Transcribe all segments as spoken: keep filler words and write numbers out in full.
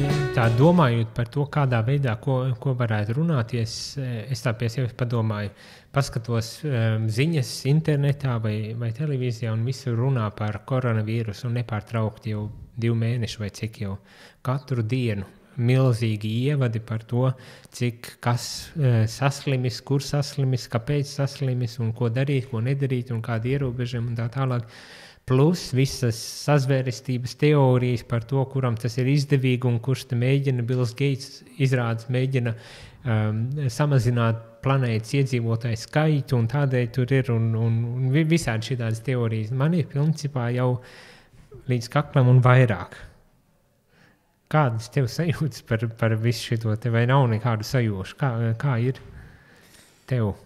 tā domājot par to, kādā veidā, ko, ko varētu runāt, es, es tā pie sevis padomāju, paskatos um, ziņas internetā vai, vai televīzijā un visur runā par koronavīrusu un nepārtraukti jau divu mēnešu vai cik jau katru dienu milzīgi ievadi par to, cik kas uh, saslimis, kur saslimis, kāpēc saslimis un ko darīt, ko nedarīt un kādi ierobežojumi un tā tālāk. Plus visas sazvērestības teorijas par to, kuram tas ir izdevīgi un kurš te mēģina, Bills Gates izrādes, mēģina um, samazināt planētas iedzīvotāju skaitu un tādēļ tur ir un, un, un visādi šitādas teorijas. Man ir principā jau līdz kaklam un vairāk. Kādas tev sajūtas par, par visu šito te vai nav nekādu sajūšu? Kā, kā ir tev?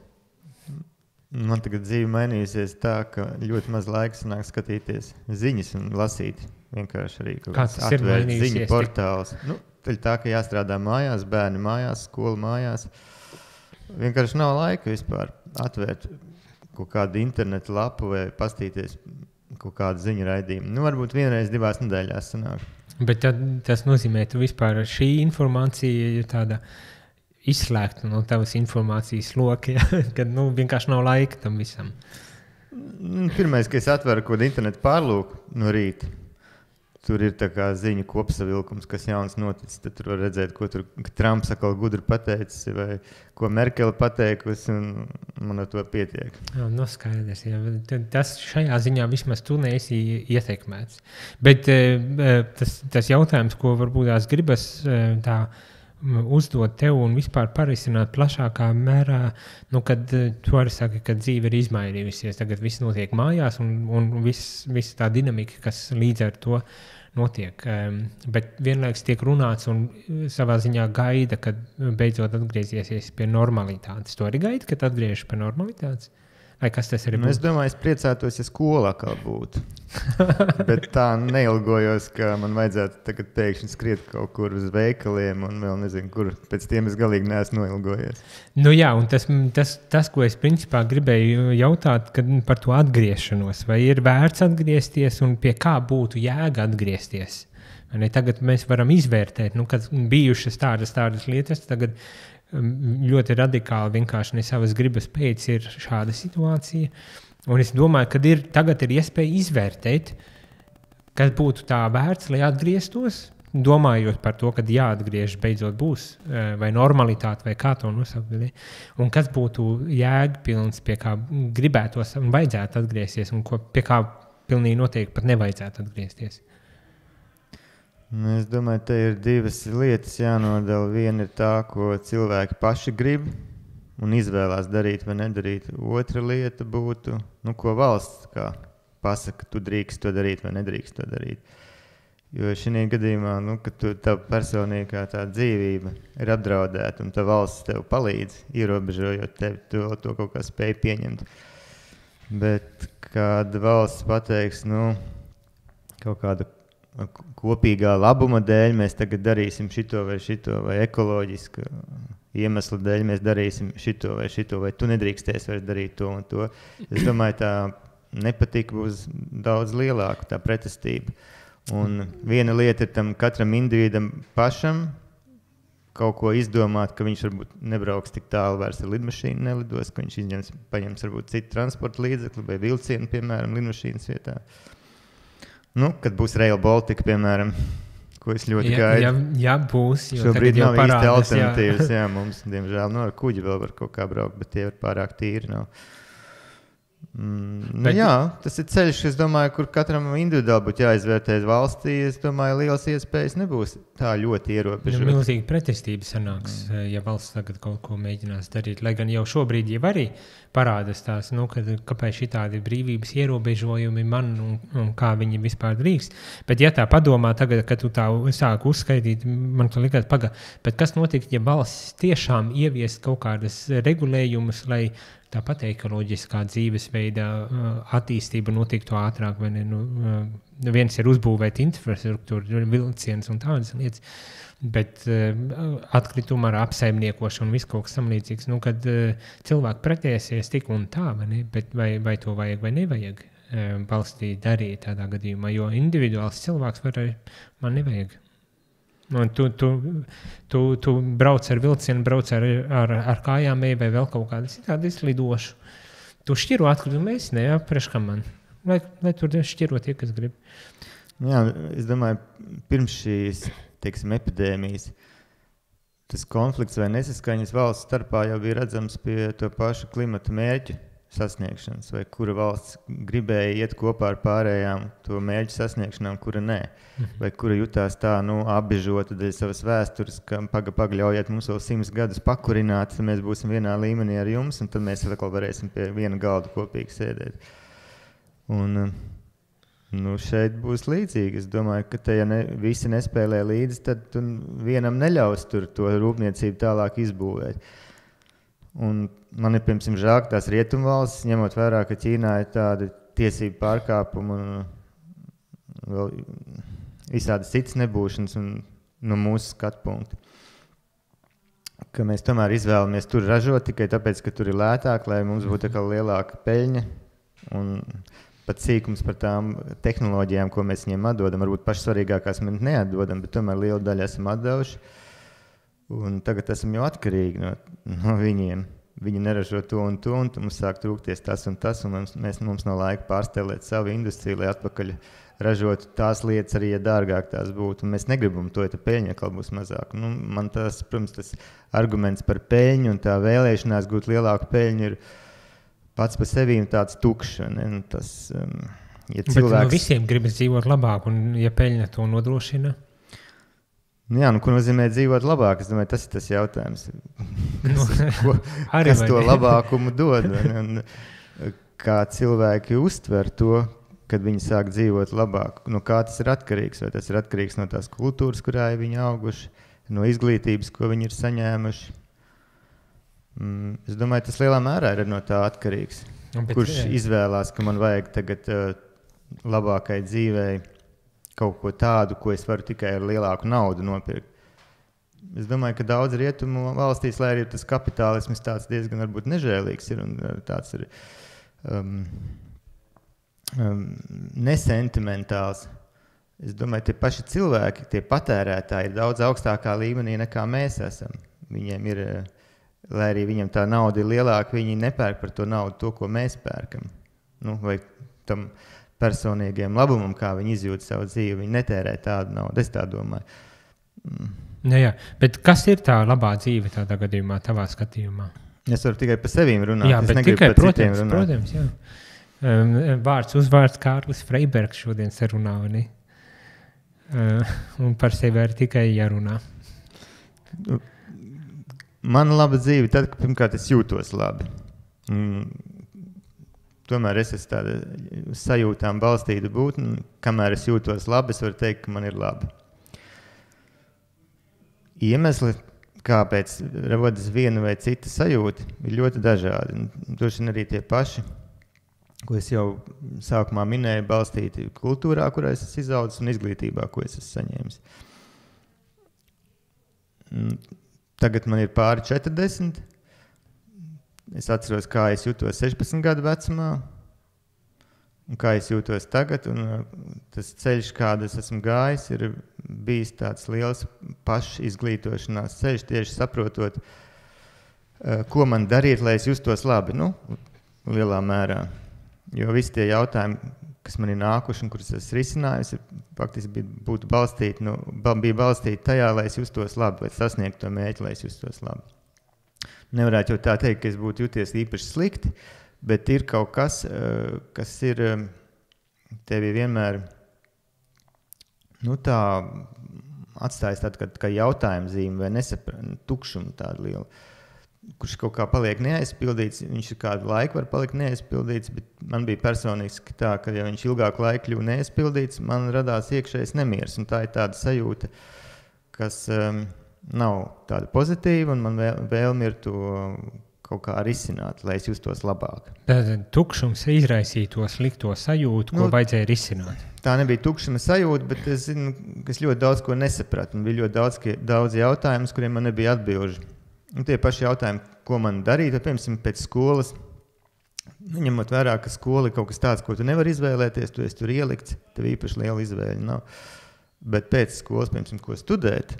Man tagad dzīve mainīsies tā, ka ļoti maz laika sanāk skatīties ziņas un lasīt. Vienkārši arī kaut kāds atvērt ziņu portāls. Nu, tā, ka jāstrādā mājās, bērni mājās, skola mājās. Vienkārši nav laika vispār atvērt kaut kādu internetu lapu vai pastīties kaut kādu ziņu raidījumu. Nu, varbūt vienreiz divās nedēļās sanāk. Bet tad, tas nozīmē, ka vispār šī informācija ir tāda izslēgta no tavas informācijas loka, ja? Kad nu, vienkārši nav laika tam visam. Pirmais, ka es atveru kaut internetu pārlūku no rīta, tur ir tā kā ziņu kopsavilkums, kas jauns noticis, tad tur var redzēt, ko tur Trumps atkal gudri pateicis, vai ko Merkele pateikusi, un man ar to pietiek. Jā, no skaidrs, jā. Tas šajā ziņā vismaz tu neesi ietekmēts. Bet tas, tas jautājums, ko varbūt tās gribas tā uzdot tev un vispār parisināt plašākā mērā, nu, kad tu arī saki, ka dzīve ir izmainījusies, tagad viss notiek mājās un, un viss, viss tā dinamika, kas līdz ar to notiek. Um, bet vienlaiks tiek runāts un savā ziņā gaida, kad beidzot atgrieziesies pie normalitātes. Tu arī gaidi, kad atgriežas pie normalitātes? Vai kas tas arī būtu? Nu, es domāju, es priecātos, ja skola atkal būtu. Bet tā neilgojos, ka man vajadzētu tagad pēkšņi skriet kaut kur uz veikaliem un vēl nezinu, kur pēc tiem es galīgi neesmu noilgojies. Nu jā, un tas, tas, tas, ko es principā gribēju jautāt, kad par to atgriešanos, vai ir vērts atgriezties un pie kā būtu jēga atgriezties? Ne, tagad mēs varam izvērtēt, nu, kad bijušas tādas, tādas lietas, tagad ļoti radikāli vienkārši ne savas gribas pēc ir šāda situācija. Un es domāju, ka ir, tagad ir iespēja izvērtēt, kas būtu tā vērts, lai atgrieztos, domājot par to, kad jāatgriež beidzot būs, vai normalitāte, vai kā to nosaukt. Un kas būtu jēgpilns, pie kā gribētos un vajadzētu atgriezties, un ko, pie kā pilnīgi noteikti pat nevajadzētu atgriezties. Es domāju, te ir divas lietas jānodala. Viena ir tā, ko cilvēki paši grib un izvēlās darīt vai nedarīt. Otra lieta būtu, nu, ko valsts kā pasaka, tu drīkst to darīt vai nedrīkst to darīt. Jo šī gadījumā, nu, kad tu, tava personīgā tā dzīvība ir apdraudēta un tā valsts tev palīdz, ierobežojot tevi, tu to kaut kā spēj pieņemt. Bet kad valsts pateiks, nu, kaut kāda kopīgā labuma dēļ mēs tagad darīsim šito vai šito, vai ekoloģiska iemesla dēļ mēs darīsim šito vai šito, vai tu nedrīksties vairs darīt to un to. Es domāju, tā nepatika būs daudz lielāka, tā pretestība. Un viena lieta ir tam katram individam pašam kaut ko izdomāt, ka viņš varbūt nebrauks tik tālu vairs ar lidmašīnu, nelidos, ka viņš izņems, paņems varbūt citu transporta līdzekli vai vilcienu, piemēram, lidmašīnas vietā. Nu, kad būs Rail Baltica, piemēram, ko es ļoti ja, gaidu. Ja, ja būs, jo šobrīd tagad jau nav īsti parādās, alternatīvas, jā. jā, mums, diemžēl, no ar kuģi vēl var kaut kā braukt, bet tie ir pārāk tīri nav. Mm, nu bet, jā, tas ir ceļš, es domāju, kur katram individuāli būtu jāizvērtē valstī. Es domāju, lielas iespējas nebūs tā ļoti ierobežot. Nu, milzīgi pretestība sanāks, mm. ja valsts tagad kaut ko mēģinās darīt. Lai gan jau šobrīd jau arī parādas tās, nu, kad, kāpēc šitādi brīvības ierobežojumi man un, un kā viņi vispār drīkst. Bet ja tā padomā tagad, kad tu tā sāk uzskaitīt, man to likās pagā, bet kas notiek, ja valsts tiešām ieviest kaut kādas regulējumus, lai tāpat ekoloģiskā dzīvesveida attīstība notiktu ātrāk, vai ne? Nu, viens ir uzbūvēt infrastruktūru, vilciens un tādas lietas, bet atkrituma ar apsaimniekošanu un viss kaut kas tam līdzīgs, nu, kad cilvēki pretēsies tik un tā, vai ne? Bet vai, vai to vajag vai nevajag valstī darīt tādā gadījumā, jo individuāls cilvēks var, man nevajag. Un tu, tu, tu, tu brauc ar vilcienu, brauc ar, ar, ar kājām, vai vēl kaut kādu citādi izlidošu. Tu šķiro atkritumu, es ne, jā, priekš kā man. Lai, lai tur šķiro tie, kas grib. Jā, es domāju, pirms šīs, teiksim, epidēmijas, tas konflikts vai nesaskaņas valsts starpā jau bija redzams pie to pašu klimata mērķu sasniegšanas, vai kura valsts gribēja iet kopā ar pārējām to mērķu sasniegšanām, kura nē. Vai kura jutās tā, nu, apbežota dēļ savas vēstures, ka paga pagļaujiet mums vēl simts gadus pakurināt, tad mēs būsim vienā līmenī ar jums, un tad mēs vēl varēsim pie viena galda kopīgi sēdēt. Un, nu, šeit būs līdzīgi. Es domāju, ka te, ja ne, visi nespēlē līdzi, tad tu vienam neļaus tur to rūpniecību tālāk izbūvēt. Un man ir, piemēram, žēl, ka tās rietumvalstis, ņemot vērā, ka Ķīnā ir tāda tiesība pārkāpuma un vēl visādas citas nebūšanas un no mūsu skatu punkta. Ka mēs tomēr izvēlamies tur ražot tikai tāpēc, ka tur ir lētāk, lai mums būtu kā lielāka peļņa un pat sīkums par tām tehnoloģijām, ko mēs viņiem atdodam. Varbūt paši svarīgākās mēs neatdodam, bet tomēr lielu daļu esam atdevuši. Un tagad esam jau atkarīgi no, no viņiem. Viņi neražo to un to, un mums sāk trūkties tas un tas, un mums, mēs, mums nav laika pārstelēt savu industriju, lai atpakaļ ražotu tās lietas, arī ja dārgāk tās būtu. Un mēs negribam to, ja tā peļņa kaut būs mazāk. Nu, man tas, protams, tas arguments par peļņu un tā vēlēšanās gūt lielāku peļņu ir pats par sevi tāds tukšs. Ne? Tas, um, ja cilvēks... Bet no visiem gribas dzīvot labāk, un ja peļņa to nodrošina? Jā, nu, ko nozīmē dzīvot labāk? Es domāju, tas ir tas jautājums. Kas, ko, kas to labākumu dod? Un, un, kā cilvēki uztver to, kad viņi sāk dzīvot labāk? No kā tas ir atkarīgs? Vai tas ir atkarīgs no tās kultūras, kurā ir viņi auguši, no izglītības, ko viņi ir saņēmuši? Mm, es domāju, tas lielā mērā ir no tā atkarīgs. Bet, kurš jā. Izvēlās, ka man vajag tagad uh, labākai dzīvei kaut ko tādu, ko es varu tikai ar lielāku naudu nopirkt. Es domāju, ka daudz rietumu valstīs, lai arī tas kapitālisms tāds diezgan varbūt nežēlīgs ir un tāds ir um, um, nesentimentāls. Es domāju, tie paši cilvēki, tie patērētāji ir daudz augstākā līmenī nekā mēs esam. Viņiem ir, lai arī viņam tā nauda ir lielāka, viņi nepērk par to naudu to, ko mēs pērkam. Nu, vai tam personīgiem labumam, kā viņi izjūt savu dzīvi. Viņi netērē tādu naudu, es tā domāju. Mm. Jā, jā, bet kas ir tā labā dzīve tādā gadījumā, tavā skatījumā? Es varu tikai par sevīm runāt. Jā, es bet tikai, protams, protams, jā. Um, vārds uzvārds Kārlis Freibergs šodien sarunā, ne? Uh, un par sevi arī tikai jārunā. Man laba dzīve tad, ka pirmkārt es jūtos labi. Mm. Tomēr es esmu tāda sajūtām balstīta būtne, kamēr es jūtos labi, es varu teikt, ka man ir labi. Iemesli, kāpēc rodas viena vai cita sajūta, ir ļoti dažādi. Droši vien arī tie paši, ko es jau sākumā minēju, balstīti kultūrā, kurā es esmu izaudzis, un izglītībā, ko es esmu saņēmis. Tagad man ir pāri četrdesmit. Es atceros, kā es jūtos sešpadsmit gadu vecumā un kā es jūtos tagad. Un tas ceļš, kādu es esmu gājis, ir bijis tāds liels pašizglītošanās ceļš, tieši saprotot, ko man darīt, lai es justos labi. Nu, lielā mērā. Jo visi tie jautājumi, kas man ir nākuši un kurus es risinājusi, faktiski būtu balstīti, nu, bija balstīti tajā, lai es justos labi, lai sasniegtu to mērķi, lai es justos labi. Nevarētu jau tā teikt, ka es būtu jūties īpaši slikti, bet ir kaut kas, kas ir tevi vienmēr nu, tā atstājis tādu kā jautājumu zīmi vai nesapra, tukšumu tādu lielu, kurš kaut kā paliek neaizpildīts. Viņš ir kādu laiku var palikt neaizpildīts, bet man bija personīgi tā, ka ja viņš ilgāku laiku kļuva neaizpildīts, man radās iekšējais nemieris, un tā ir tāda sajūta, kas... Um, nav tāda pozitīva, un man vēl, vēlmi ir to kaut kā risināt, lai es justos labāk. Tad tukšums izraisīja to slikto sajūtu, ko nu, vajadzēja risināt. Tā nebija tukšuma sajūta, bet es zinu, ka es ļoti daudz ko nesapratu. Un bija ļoti daudz, daudz jautājumus, kuriem man nebija atbilžu. Un tie paši jautājumi, ko man darīt, vai, piemēram, pēc skolas. Ņemot vērā, ka skola ir kaut kas tāds, ko tu nevari izvēlēties, tu esi tur ielikts, tev īpaši liela izvēļa nav. Bet pēc skolas, piemēram, ko studēt,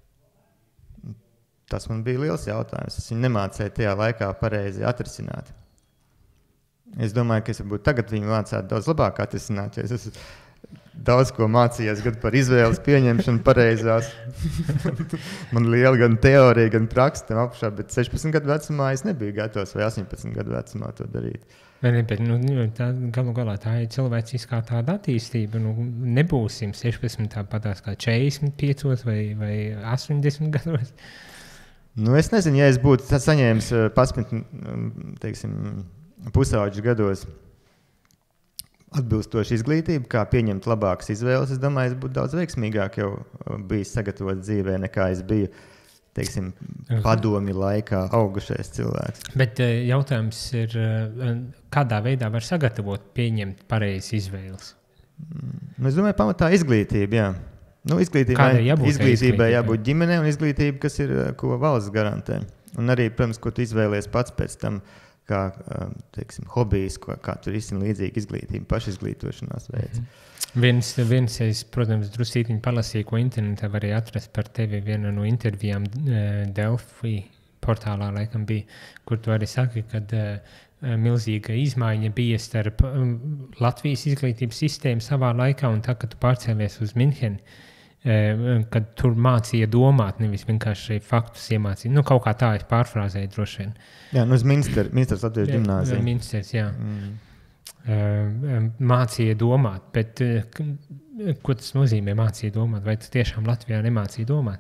tas man bija liels jautājums. Es viņu nemācēju tajā laikā pareizi atrisināt. Es domāju, ka es varbūt tagad viņu mācētu daudz labāk atrisināt, jo es esmu daudz ko mācījies gan par izvēles pieņemšanu pareizās. Man liela gan teorija, gan praksa tam apšā, bet sešpadsmit gadu vecumā es nebiju gatavs vai astoņpadsmit gadu vecumā to darīt. Ne, bet, nu, tā, galu galā tā ir cilvēciskā tāda attīstība. Nu, nebūsim sešpadsmit tāpatās kā četrdesmit piecos vai, vai astoņdesmit gados. Nu, es nezinu, ja es būtu saņēmis pasmit, teiksim, pusauģu gados atbilstoši izglītību, kā pieņemt labākas izvēles, es domāju, es būtu daudz veiksmīgāk jau bijis sagatavot dzīvē, nekā es biju, teiksim, padomi laikā augušais cilvēks. Bet jautājums ir, kādā veidā var sagatavot pieņemt pareizi izvēles? Nu, es domāju, pamatā izglītība, jā. Nu, izglītībai jābūt, izglītībai jābūt ģimenē un izglītība, kas ir, ko valsts garantē. Un arī, protams, ko tu izvēlies pats pēc tam, kā, teiksim, hobijs, ko, kā tur izsina līdzīga izglītība, pašizglītošanās veids. Mm-hmm. Viens, viens, es, protams, drusītiņi palasīju, ko internetā varēja atrast par tevi. Viena no intervijām Delfi portālā laikam bija, kur tu arī saki, kad uh, milzīga izmaiņa bija starp um, Latvijas izglītības sistēmu savā laikā un tā, kad tu pārcēlies uz Minheni, uh, kad tur mācīja domāt, nevis vienkārši faktus iemācīja. Nu, kaut kā tā es pārfrāzēju droši vien. Jā, nu uz Minster, Minsters Latviešu ģimnāzija. Minsters, jā. Mm. Uh, mācīja domāt, bet uh, ko tas nozīmē mācīja domāt? Vai tu tiešām Latvijā nemācīja domāt?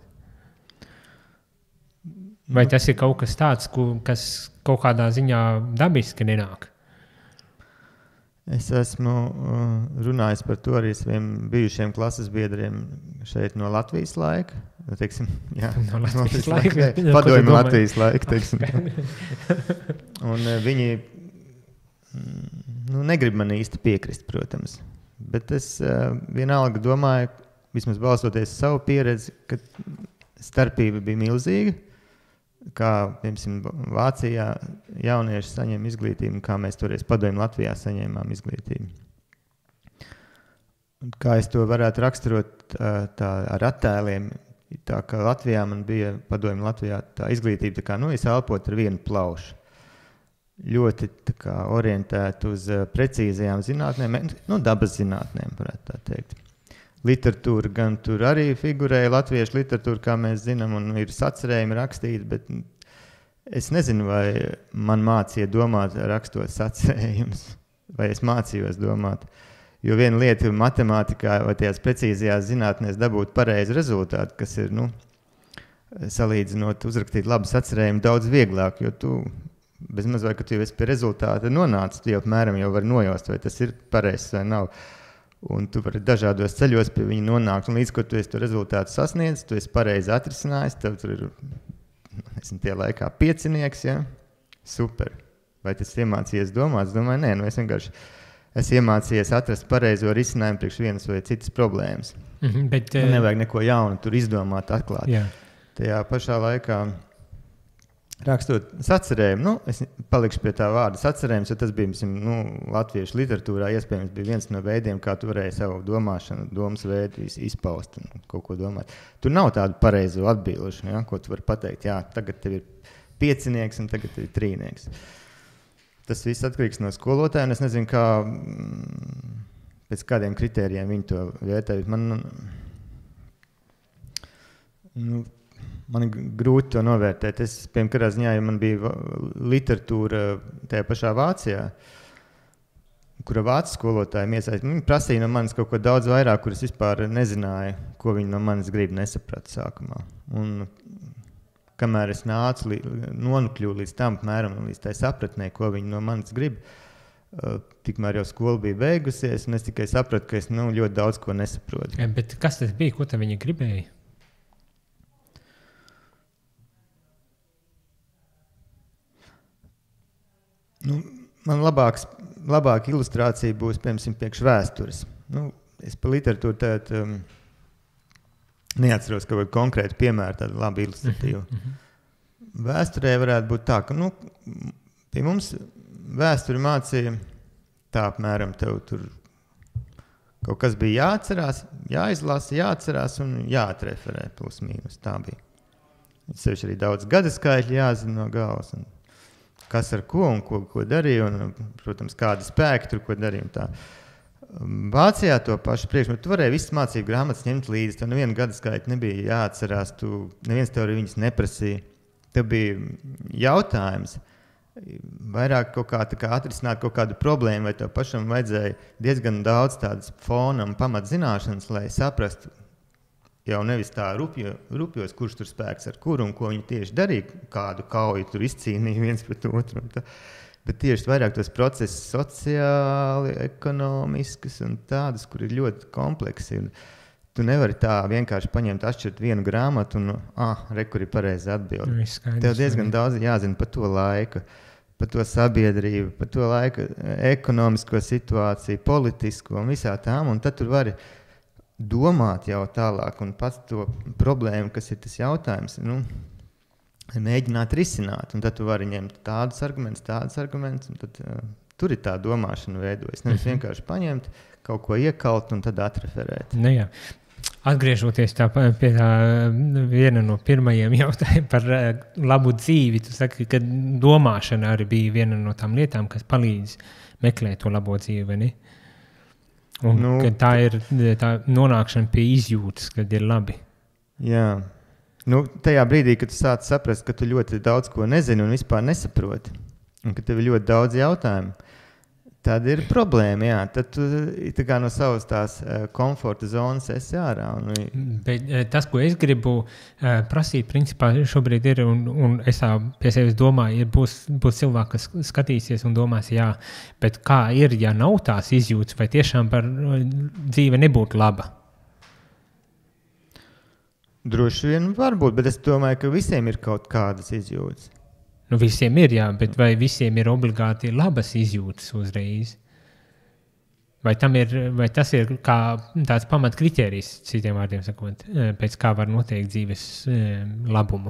Vai tas ir kaut kas tāds, kas kaut kādā ziņā dabiski nenāk? Es esmu runājis par to arī saviem bijušiem klases biedriem šeit no Latvijas laika. Teiksim, jā, no Latvijas laika. Padomju Latvijas laika, teiksim. Un viņi nu, negrib man īsti piekrist, protams. Bet es vienalga domāju, vismaz balstoties savu pieredzi, ka starpība bija milzīga. Kā, piemēram, Vācijā jaunieši saņem izglītību, kā mēs toreiz padomju Latvijā saņēmām izglītību. Un kā es to varētu raksturot tā, ar attēliem, tā kā Latvijā man bija padomju Latvijā tā izglītība, tā kā, nu, es elpot ar vienu plaušu. Ļoti tā kā orientēt uz precīzajām zinātnēm, nu, dabas zinātnēm, varētu tā teikt. Literatūra gan tur arī figurēja, latviešu literatūra, kā mēs zinām, un ir sacerējumi rakstīti, bet es nezinu, vai man mācīja domāt rakstot sacerējumus, vai es mācījos domāt. Jo viena lieta ir matemātikā vai tajās precīzajās zinātnēs dabūt pareizu rezultātu, kas ir, nu, salīdzinot uzrakstīt labu sacerējumu daudz vieglāk, jo tu bezmaz vai, ka tu jau esi pie rezultāta nonācis, tu jau apmēram jau vari nojaust, vai tas ir pareizs vai nav. Un tu vari dažādos ceļos pie viņa nonākt, un līdz, ko tu esi to rezultātu sasniedz, tu esi pareizi atrisinājis, tev tur ir, esmu tie laikā piecinieks, ja? Super. Vai tas iemācījies domāt? Es domāju, nē, nu es vienkārši esmu iemācījies atrast pareizo risinājumu priekš vienas vai citas problēmas. Mm-hmm, bet, uh, nevajag neko jaunu tur izdomāt, atklāt. Jā. Tajā pašā laikā rakstot sacerējumu, nu, es palikšu pie tā vārda sacerējums, jo tas bija, nu, latviešu literatūrā iespējams bija viens no veidiem, kā tu varēji savu domāšanu, domas veidu izpaust un kaut ko domāt. Tur nav tādu pareizo atbilžu, ja, ko tu vari pateikt, jā, tagad tev ir piecinieks un tagad tev ir trīnieks. Tas viss atkarīgs no skolotāja, un es nezinu, kā, pēc kādiem kritērijiem viņi to vērtē. Man, nu, man ir grūti to novērtēt. Es, piemēram, kādā ziņā, ja man bija literatūra tajā pašā Vācijā, kura vācu skolotājiem iesaist, viņi prasīja no manis kaut ko daudz vairāk, kur es vispār nezināju, ko viņi no manis grib, nesapratu sākumā. Un kamēr es nācu, nonukļuvu līdz tam, apmēram, līdz tai sapratnē, ko viņi no manis grib, tikmēr jau skola bija beigusies, un es tikai sapratu, ka es nu, ļoti daudz ko nesaprotu. Ja, bet kas tas bija, ko tā viņi gribēja? Nu, man labāks, labāka ilustrācija būs, piemēram, priekš vēstures. Nu, es par literatūru tād, um, neatceros kaut kādu konkrētu piemēru, tādu labu ilustratīvu. Mm-hmm. Vēsturē varētu būt tā, ka, nu, pie mums vēsturi mācīja tā apmēram tev tur Kaut kas bija jāatcerās, jāizlasa, jāatcerās un jāatreferē plus mīnus. Tā bija. Sevišķi arī daudz gada skaitļi jāzina no galvas. Un kas ar ko un ko, ko darīja un, protams, kādi spēki tur ko darīja un tā. Vācijā to pašu priekšmetu. Tu varēji visas mācību grāmatas ņemt līdzi. Tev nevienu gada skaitu nebija jāatcerās. Tu, neviens tev arī viņas neprasīja. Tev bija jautājums. Vairāk kaut kā, tā kā atrisināt kaut kādu problēmu, vai tev pašam vajadzēja diezgan daudz tādas fona un pamatzināšanas, lai saprastu jau nevis tā rupjo, rupjos, kurš tur spēks ar kuru un ko viņi tieši darīja, kādu kauju tur izcīnīja viens pret otru. Un tā. Bet tieši vairāk tos procesus sociāli, ekonomiskas un tādas, kur ir ļoti kompleksi. Un tu nevari tā vienkārši paņemt, atšķirt vienu grāmatu un, ah, re, kur ir pareizi atbildi. Tev diezgan daudz jāzina par to laiku, par to sabiedrību, par to laiku ekonomisko situāciju, politisko un visā tām. Un tad tu vari domāt jau tālāk un pats to problēmu, kas ir tas jautājums, nu, mēģināt risināt. Un tad tu vari ņemt tādus argumentus, tādus argumentus, un tad uh, tur ir tā domāšana veidojas. Nevis vienkārši paņemt, kaut ko iekalt un tad atreferēt. Nu jā. Atgriežoties tā, pie tā viena no pirmajiem jautājumiem par uh, labu dzīvi, tu saki, ka domāšana arī bija viena no tām lietām, kas palīdz meklēt to labo dzīvi, vai ne? Un nu, ka tā ir tā nonākšana pie izjūtas, kad ir labi. Jā. Nu, tajā brīdī, kad tu sāc saprast, ka tu ļoti daudz ko nezini un vispār nesaproti, un ka tev ir ļoti daudz jautājumu, tad ir problēma, jā. Tad tu tā kā no savas tās komforta zonas esi ārā. Un... Bet tas, ko es gribu prasīt, principā šobrīd ir, un, un es tā pie sevis domāju, ir būs, būs cilvēki, kas skatīsies un domās, jā, bet kā ir, ja nav tās izjūtas, vai tiešām par dzīve nebūtu laba? Droši vien varbūt, bet es domāju, ka visiem ir kaut kādas izjūtas. Nu, visiem ir, jā, bet vai visiem ir obligāti labas izjūtas uzreiz? Vai, tam ir, vai tas ir kā tāds pamat kritērijs, citiem vārdiem sakot, pēc kā var noteikt dzīves labumu?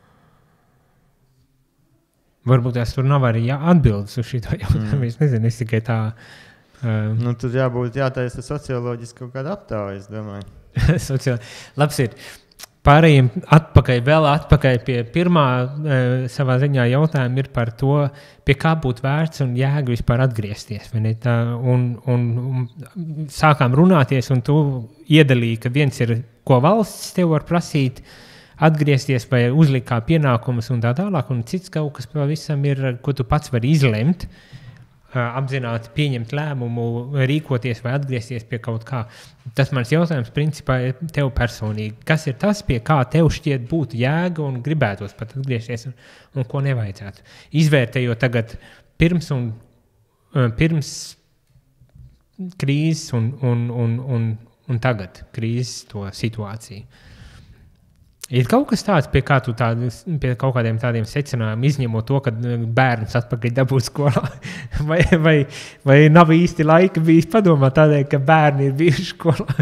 Varbūt tās tur nav arī atbildes uz šito jautājumu, mm. es nezinu, es tikai tā... Uh, nu, tur jābūt jātaisa socioloģiski kaut kāda aptāva, es domāju. Sociāli. Labs ir. Pārējiem atpakaļ, vēl atpakaļ pie pirmā e, savā ziņā jautājuma ir par to, pie kā būtu vērts un jēga vispār atgriezties. Vai ne? Tā, un, un, un sākām runāties un tu iedalīji, ka viens ir, ko valsts tev var prasīt, atgriezties vai uzlikt kā pienākumus un tā tālāk, un cits kaut kas pavisam ir, ko tu pats vari izlemt, apzināti pieņemt lēmumu, rīkoties vai atgriezties pie kaut kā. Tas mans jautājums principā ir tev personīgi. Kas ir tas, pie kā tev šķiet būtu jēga un gribētos pat atgriezties un, un ko nevajadzētu? Izvērtējot tagad pirms un pirms krīzes un, un, un, un, un tagad krīzes to situāciju. Ir kaut kas tāds, pie, kā tu tādi, pie kaut kādiem tādiem secinājumiem izņemot to, ka bērns atpakaļ dabūt skolā, vai, vai, vai nav īsti laika bijis padomāt tādēļ, ka bērni ir bijuši skolā?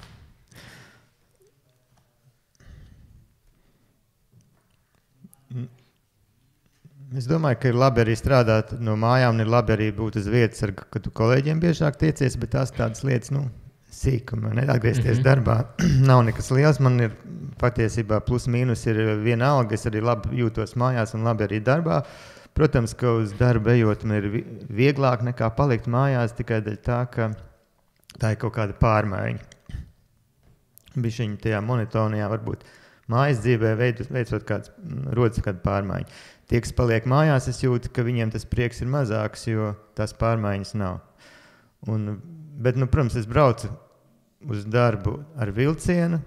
Es domāju, ka ir labi arī strādāt no mājām, un ir labi arī būt uz vietas, ar, kad tu kolēģiem biežāk tiecies, bet tās tādas lietas, nu, sīkuma, neatgriezties mm-hmm. darbā. Nav nekas liels, man ir patiesībā plus mīnus ir vienalga, es arī labi jūtos mājās un labi arī darbā. Protams, ka uz darbu ejot man ir vieglāk nekā palikt mājās tikai dēļ tā, ka tā ir kaut kāda pārmaiņa. Bišķiņi tajā monotonijā varbūt mājas dzīvē veicot kāds, rodas kāda pārmaiņa. Tie, kas paliek mājās, es jūtu, ka viņiem tas prieks ir mazāks, jo tās pārmaiņas nav. Un, bet, nu, protams, es braucu uz darbu ar vilcienu.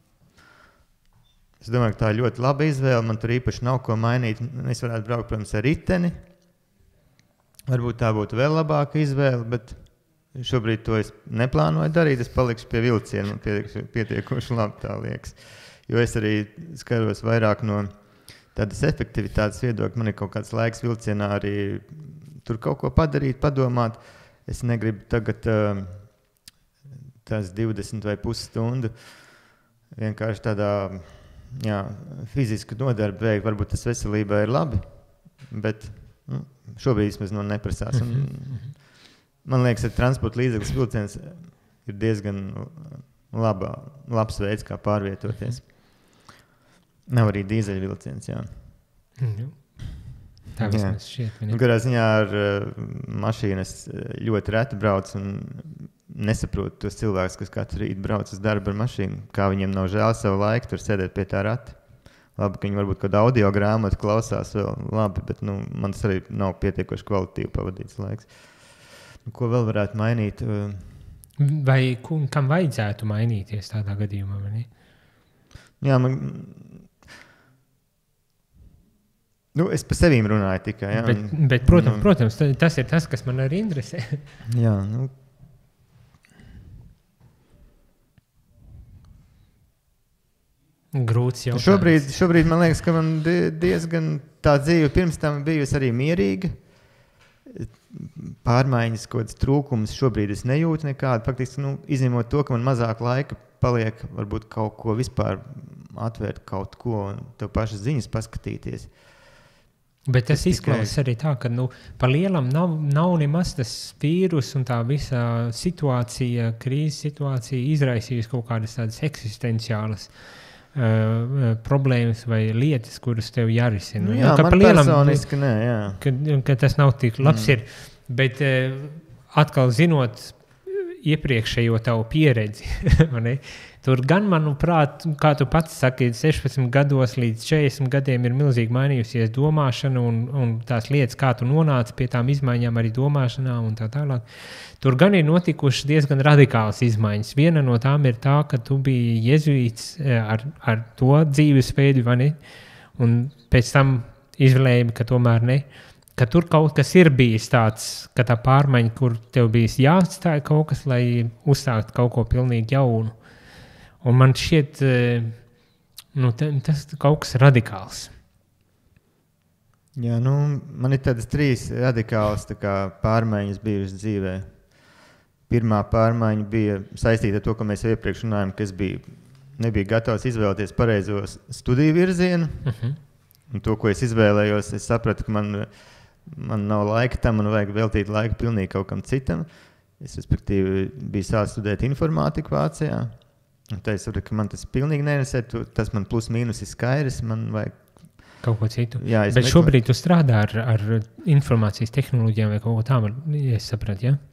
Es domāju, ka tā ir ļoti laba izvēle. Man tur īpaši nav ko mainīt. Es varētu braukt, protams, ar riteni. Varbūt tā būtu vēl labāka izvēle, bet šobrīd to es neplānoju darīt. Es palikšu pie vilciena. Man pietiek, pietiekoši labi tā liekas. Jo es arī skatos vairāk no tādas efektivitātes viedokļa. Man ir kaut kāds laiks vilcienā arī tur kaut ko padarīt, padomāt. Es negribu tagad uh, tās divdesmit vai pusstundu vienkārši tādā jā, fizisku nodarbu veikt. Varbūt tas veselībai ir labi, bet nu, šobrīd vismaz no neprasās. Un, man liekas, ar transporta līdzeklis vilciens ir diezgan laba, labs veids, kā pārvietoties. Nav arī dīzeļvilciens, jā. Mm. Tā vismaz šķiet. Nu, kādā ziņā ar uh, mašīnas ļoti reti brauc un nesaprotu tos cilvēkus, kas katru rītu brauc uz darbu ar mašīnu. Kā viņiem nav žēl savu laiku tur sēdēt pie tā rata. Labi, ka viņi varbūt kādu audio grāmatu klausās vēl labi, bet nu, man tas arī nav pietiekoši kvalitīvi pavadīts laiks. Nu, ko vēl varētu mainīt? Vai kam vajadzētu mainīties tādā gadījumā? Vai ne? Jā, man... Nu, es pa sevīm runāju tikai. Jā, bet, bet, protams, nu, protams, tas ir tas, kas man arī interesē. Jā, nu... Grūts jautājums. Šobrīd, šobrīd man liekas, ka man diezgan tā dzīve pirms tam bijusi arī mierīga. Pārmaiņas, kaut kāds trūkums šobrīd es nejūtu nekādu. Faktiski, nu, izņemot to, ka man mazāk laika paliek varbūt kaut ko vispār atvērt kaut ko un tev pašas ziņas paskatīties. Bet tas izklausās arī tā, ka nu, pa lielam nav, nav nemaz tas vīrus un tā visa situācija, krīzes situācija izraisījusi kaut kādas tādas eksistenciālas Uh, problēmas vai lietas, kuras tev jārisina. Nu, jā, ja, man lielam, personiski nē, jā. Ka, ka tas nav tik labs mm. ir, bet uh, atkal zinot iepriekšējo tavu pieredzi, ne? Tur gan, manuprāt, kā tu pats saki, sešpadsmit gados līdz četrdesmit gadiem ir milzīgi mainījusies domāšana un, un tās lietas, kā tu nonāci pie tām izmaiņām arī domāšanā un tā tālāk. Tur gan ir notikušas diezgan radikālas izmaiņas. Viena no tām ir tā, ka tu biji jezuīts ar, ar to dzīvesveidu, vai ne? Un pēc tam izvēlēji, ka tomēr ne. Ka tur kaut kas ir bijis tāds, ka tā pārmaiņa, kur tev bijis jāatstāja kaut kas, lai uzsākt kaut ko pilnīgi jaunu. Un man šķiet, nu, tas kaut kas radikāls. Jā, nu, man ir tādas trīs radikālas tā kā pārmaiņas bijušas dzīvē. Pirmā pārmaiņa bija saistīta ar to, ka mēs iepriekš runājam, ka es biju, nebiju gatavs izvēlēties pareizo studiju virzienu. Uh-huh. Un to, ko es izvēlējos, es sapratu, ka man, man nav laika tam, man vajag veltīt laiku pilnīgi kaut kam citam. Es, respektīvi, biju sācis studēt informātiku Vācijā. Un tā es sapratu, ka man tas pilnīgi nenesē, tas man plus mīnus ir skaidrs, man vajag kaut ko citu. Jā, bet meklē... šobrīd tu strādā ar, ar informācijas tehnoloģijām vai kaut ko tādu, ja es sapratu, ja?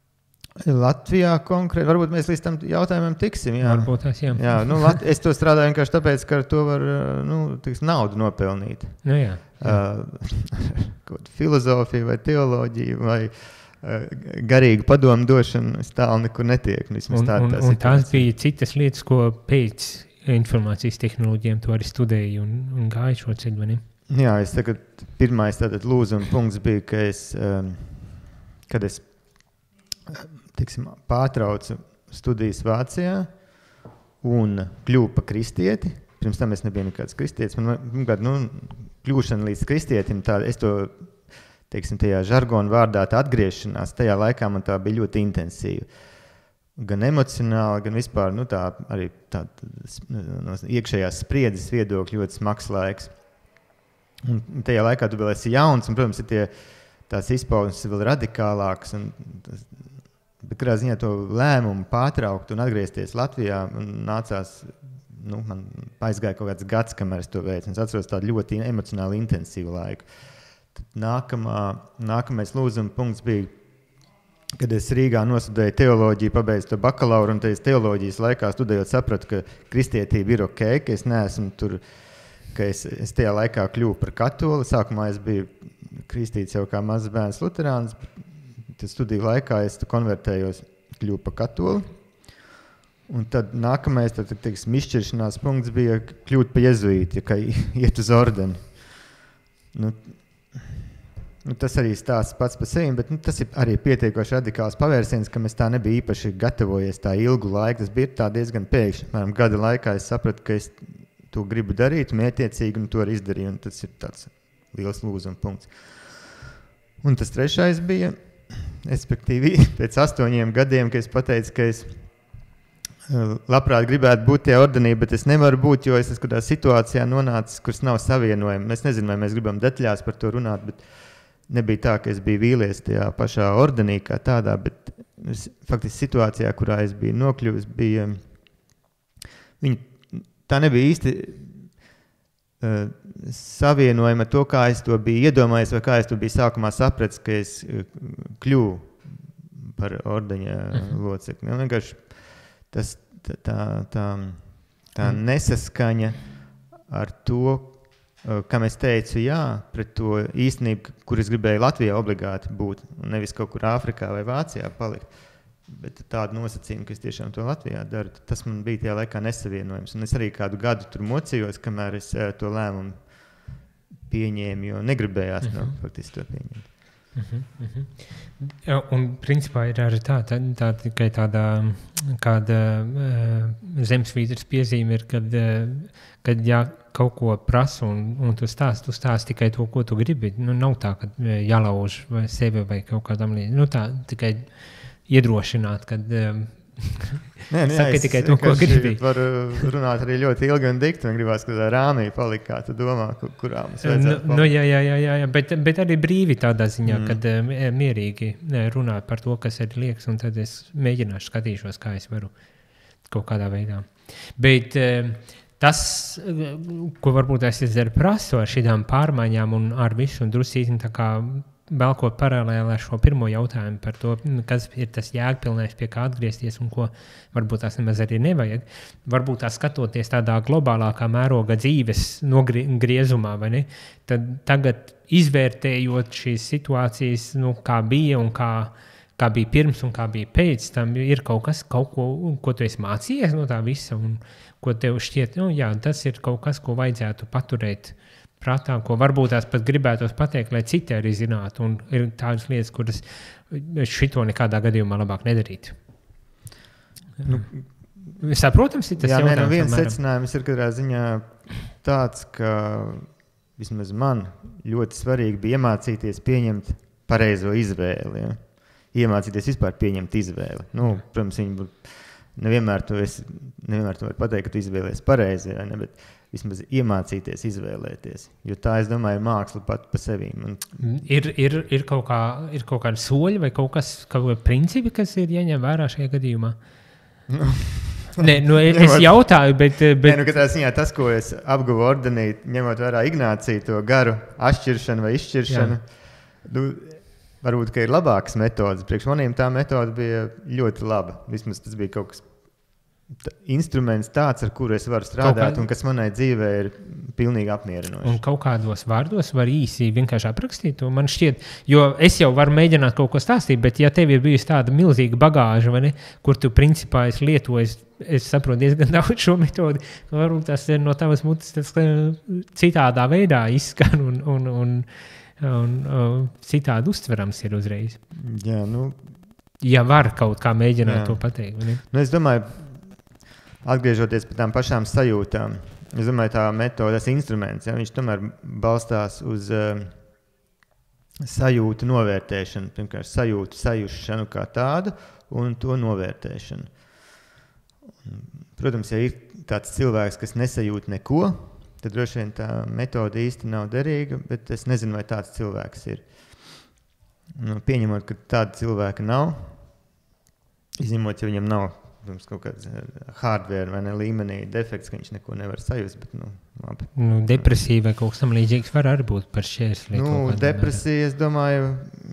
Latvijā konkrēti, varbūt mēs līdz tam jautājumam tiksim. Jā. Varbūt tās, jā. jā nu, Lat- es to strādāju vienkārši tāpēc, ka ar to var nu, tiks, naudu nopelnīt. Nu, jā, jā. Uh, kaut filozofija vai teoloģija vai uh, garīgu padomu došanu es tālu nekur netiek. Un, tā, un, un tās bija citas lietas, ko pēc informācijas tehnoloģijām tu arī studēji un, un gāji šo ceļu, vai ne? Jā, es tagad, pirmais tātad lūzuma punkts bija, ka es, um, kad es tiksim, pārtraucu studijas Vācijā un kļuvu pa kristieti. Pirms tam es nebiju nekāds kristietis. Man, man nu, kļūšana līdz kristietim, tā, es to, teiksim, tajā žargona vārdā tā atgriešanās, tajā laikā man tā bija ļoti intensīva. Gan emocionāli, gan vispār, nu tā arī tā, no iekšējās spriedzes viedokļi ļoti smags laiks. Un tajā laikā tu vēl esi jauns, un, protams, ir tie, tās izpausmes vēl radikālākas, un tas, bet kādā ziņā to lēmumu pārtraukt un atgriezties Latvijā nācās, nu, man aizgāja kaut kāds gads, kamēr es to veicu. Es atceros tādu ļoti emocionāli intensīvu laiku. Tad nākamā, nākamais lūzuma punkts bija, kad es Rīgā nosudēju teoloģiju, pabeidzu to bakalauru, un tajās teoloģijas laikā studējot sapratu, ka kristietība ir ok, ka es neesmu tur, ka es, es tajā laikā kļuvu par katoli. Sākumā es biju kristīts jau kā mazs bērns luterāns, studiju laikā es konvertējos, kļuvu par katoli. Un tad nākamais, tad, teiksim, izšķiršanās punkts bija kļūt par jezuīti, ka iet uz ordeni. Nu, nu, tas arī stāsts pats par sevi, bet nu, tas ir arī pietiekoši radikāls pavērsiens, ka mēs tā nebija īpaši gatavojies tā ilgu laiku. Tas bija tā diezgan pēkšņi. Mēram, gada laikā es sapratu, ka es to gribu darīt, mētiecīgi, un to arī izdarīju. Un tas ir tāds liels lūzuma punkts. Un tas trešais bija, respektīvi, pēc astoņiem gadiem, ka es pateicu, ka es labprāt gribētu būt tajā ordenī, bet es nevaru būt, jo es esmu kādā situācijā nonācis, kuras nav savienojumi. Es nezinu, vai mēs gribam detaļās par to runāt, bet nebija tā, ka es biju vīlies tajā pašā ordenī kā tādā, bet es, faktiski situācijā, kurā es biju nokļuvis, bija, viņa, tā nebija īsti uh, savienojama to, kā es to biju iedomājies, vai kā es to biju sākumā sapratis, ka es uh, kļuvu par ordeņa uh-huh. locekli. Nu, vienkārši tas, tā, tā, tā, tā uh-huh. nesaskaņa ar to, kam es teicu jā, pret to īstenību, kur es gribēju Latvijā obligāti būt, un nevis kaut kur Āfrikā vai Vācijā palikt. Bet tādu nosacījumu, ka es tiešām to Latvijā daru, tas man bija tajā laikā nesavienojums. Un es arī kādu gadu tur mocījos, kamēr es to lēmumu pieņēmu, jo negribējās uh-huh. no, faktiski to pieņemt. Uh-huh, uh-huh. Un principā ir arī tā, tā, tā tikai tāda kāda uh, zemesvītras piezīme ir, kad, uh, kad ja kaut ko prasa un, un tu stāsti, tu stāsti tikai to, ko tu gribi. Nu, nav tā, ka jālauž vai sevi vai kaut kādam līdzi. Nu, tā tikai iedrošināt, kad um, Nē, nu, saka jā, tikai to, ko gribi. Var runāt arī ļoti ilgi un dikti, un gribās, ka tā rāmī palika, kā tu domā, kurā mums vajadzētu nu, nu, jā, jā, jā, jā, bet, bet arī brīvi tādā ziņā, mm. kad uh, mierīgi runāt par to, kas ir liekas, un tad es mēģināšu skatīšos, kā es varu kaut kādā veidā. Bet uh, tas, ko varbūt es izdaru prasu ar šīdām pārmaiņām un ar visu, un drusītim tā kā velkot paralēli ar šo pirmo jautājumu par to, kas ir tas jēgpilnais, pie kā atgriezties un ko varbūt tās nemaz arī nevajag. Varbūt tā skatoties tādā globālākā mēroga dzīves nogriezumā, vai ne? Tad tagad izvērtējot šīs situācijas, nu, kā bija un kā, kā bija pirms un kā bija pēc tam, ir kaut kas, kaut ko, ko tu esi mācījies no tā visa un ko tev šķiet, nu jā, tas ir kaut kas, ko vajadzētu paturēt prātā, ko varbūt tās pat gribētos pateikt, lai citi arī zinātu, un ir tādas lietas, kuras šito nekādā gadījumā labāk nedarīt. Nu, Saprotams, ir tas jā, jautājums. Jā, no viens secinājums ir katrā ziņā tāds, ka vismaz man ļoti svarīgi bija iemācīties pieņemt pareizo izvēli. Ja? Iemācīties vispār pieņemt izvēli. Nu, protams, viņi būtu, nevienmēr tu esi, nevienmēr tu vari pateikt, ka tu izvēlies pareizi, ja, ne, bet vismaz iemācīties izvēlēties, jo tā, es domāju, ir māksla pat pa sevīm. Un... Ir, ir, ir, kaut kā, ir kaut kādi soļi vai kaut kas, kaut kādi principi, kas ir jāņem vērā šajā gadījumā? Nu. Nē, nu, es jautāju, bet... bet... Nē, nu, katrā ziņā tas, ko es apguvu ordenī, ņemot vērā Ignāciju, to garu atšķiršanu vai izšķiršanu, nu, varbūt, ka ir labākas metodas. Priekš maniem tā metoda bija ļoti laba. Vismaz tas bija kaut kas instruments tāds, ar kuru es varu strādāt kā... un kas manai dzīvē ir pilnīgi apmierinoši. Un kaut kādos vārdos var īsi vienkārši aprakstīt to, man šķiet, jo es jau varu mēģināt kaut ko stāstīt, bet ja tev ir bijusi tāda milzīga bagāža, vai ne, kur tu principā esi lietojis, es saprotu diezgan daudz šo metodi, varbūt tas ir no tavas mutes tas citādā veidā izskan un, un, un, un, un citādi uztverams ir uzreiz. Jā, nu... Ja var kaut kā mēģināt jā. To pateikt, vai ne? Nu, es domāju, atgriežoties pie tām pašām sajūtām, es domāju, tā metode, tas instruments, ja, viņš tomēr balstās uz uh, sajūtu novērtēšanu, pirmkārt sajūtu sajušanu kā tādu un to novērtēšanu. Protams, ja ir tāds cilvēks, kas nesajūt neko, tad droši vien tā metode īsti nav derīga, bet es nezinu, vai tāds cilvēks ir. Nu, pieņemot, ka tāda cilvēka nav, izņemot, ja viņam nav protams, kaut kāds hardware vai ne līmenī defekts, ka viņš neko nevar sajust, bet, nu, labi. Nu, depresija vai kaut kas tam līdzīgs var arī būt par šķērsli. Nu, depresija, es domāju,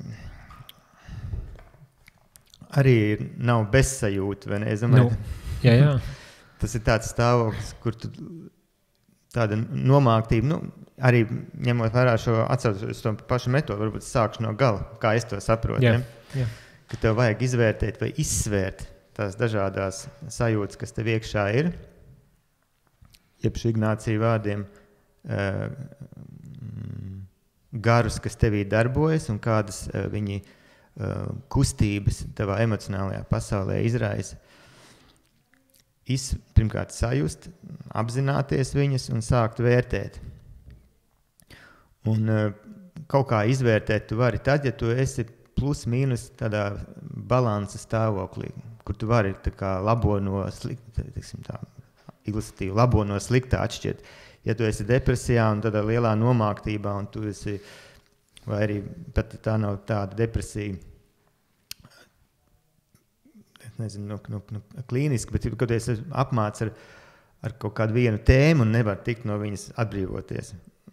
arī nav bezsajūta, vai ne? Es domāju, nu, jā, jā. Tas ir tāds stāvoklis, kur tu tāda nomāktība, nu, arī ņemot vērā šo atcaucoties to pašu metodu, varbūt sākšu no gala, kā es to saprotu, jā, ne? Jā. Ka tev vajag izvērtēt vai izsvērt tās dažādās sajūtas, kas tev iekšā ir, jeb šī Ignācija vārdiem, uh, garus, kas tevī darbojas un kādas uh, viņi uh, kustības tavā emocionālajā pasaulē izraisa. Iz, pirmkārt sajust, apzināties viņas un sākt vērtēt. Un uh, kaut kā izvērtēt tu vari tad, ja tu esi plus mīnus tādā balansa stāvoklī, kur tu vari tā kā labo no slikta, teiksim tā, ilustratīvi, labo no sliktā atšķirt. Ja tu esi depresijā un tādā lielā nomāktībā un tu esi vai arī pat tā nav tāda depresija, nezinu, no, no, no klīniski, bet kad es apmācu ar, ar kaut kādu vienu tēmu un nevar tikt no viņas atbrīvoties,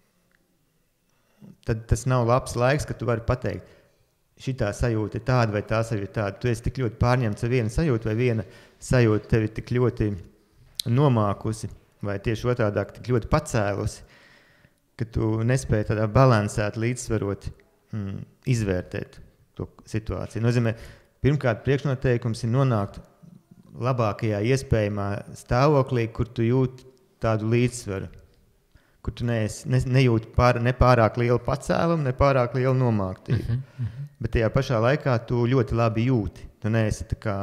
tad tas nav labs laiks, kad tu vari pateikt, šitā sajūta ir tāda vai tā sajūta ir tāda. Tu esi tik ļoti pārņemts ar vienu sajūtu vai viena sajūta tevi tik ļoti nomākusi vai tieši otrādāk tik ļoti pacēlusi, ka tu nespēji tādā balansēt, līdzsvarot, mm, izvērtēt to situāciju. Nozīmē, pirmkārt, priekšnoteikums ir nonākt labākajā iespējamā stāvoklī, kur tu jūti tādu līdzsvaru, kur tu neesi, ne, nejūti pār, ne pārāk lielu pacēlumu, ne pārāk lielu nomāktību. Uh-huh, uh-huh. Bet tajā pašā laikā tu ļoti labi jūti. Tu neesi tā kā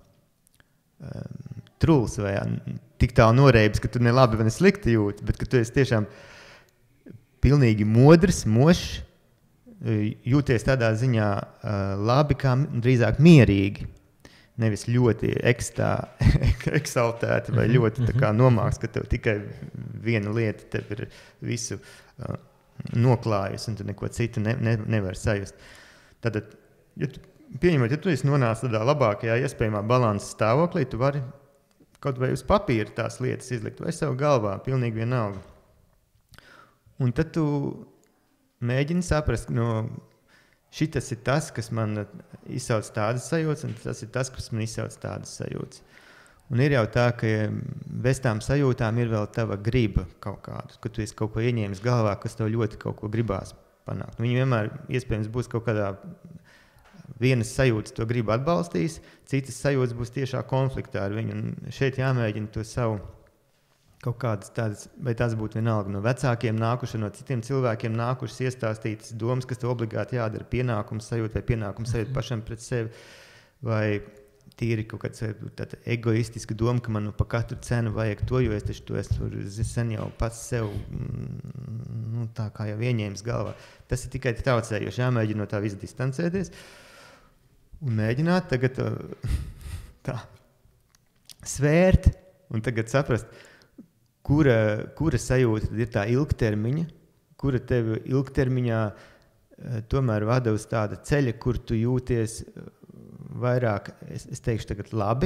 um, truls vai tik tālu noreibis, ka tu ne labi vai ne slikti jūti, bet ka tu esi tiešām pilnīgi modrs, mošs, jūties tādā ziņā uh, labi, kā drīzāk mierīgi. Nevis ļoti ekstā, eksaltēti vai ļoti tā kā nomāks, ka tev tikai viena lieta tev ir visu uh, noklājusi un tu neko citu ne, ne, nevar sajust. Tātad, ja tu, pieņemot, ja tu esi nonācis tādā labākajā iespējamā balansa stāvoklī, tu vari kaut vai uz papīra tās lietas izlikt vai sev galvā, pilnīgi vienalga. Un tad tu mēģini saprast, no šitas ir tas, kas man izsauc tādas sajūtas, un tas ir tas, kas man izsauc tādas sajūtas. Un ir jau tā, ka bez tām sajūtām ir vēl tava griba kaut kādu, ka tu esi kaut ko ieņēmis galvā, kas tev ļoti kaut ko gribās panākt. Viņi vienmēr iespējams būs kaut kādā vienas sajūtas to gribu atbalstīs, citas sajūtas būs tiešā konfliktā ar viņu. Un šeit jāmēģina to savu kaut kādas tādas, vai tas būtu vienalga no vecākiem nākuši, no citiem cilvēkiem nākušas iestāstītas domas, kas tev obligāti jādara, pienākums sajūta vai pienākums sajūta pašam pret sevi, vai tīri kaut kāds tāda egoistiska doma, ka man nu pa katru cenu vajag to, jo es taču to esmu sen jau pats sev, nu, tā kā jau ieņēmis galvā. Tas ir tikai traucējoši, jāmēģina no tā visu distancēties un mēģināt tagad tā svērt un tagad saprast, kura, kura sajūta ir tā ilgtermiņa, kura tevi ilgtermiņā tomēr vada uz tāda ceļa, kur tu jūties vairāk, es, es teikšu tagad labi,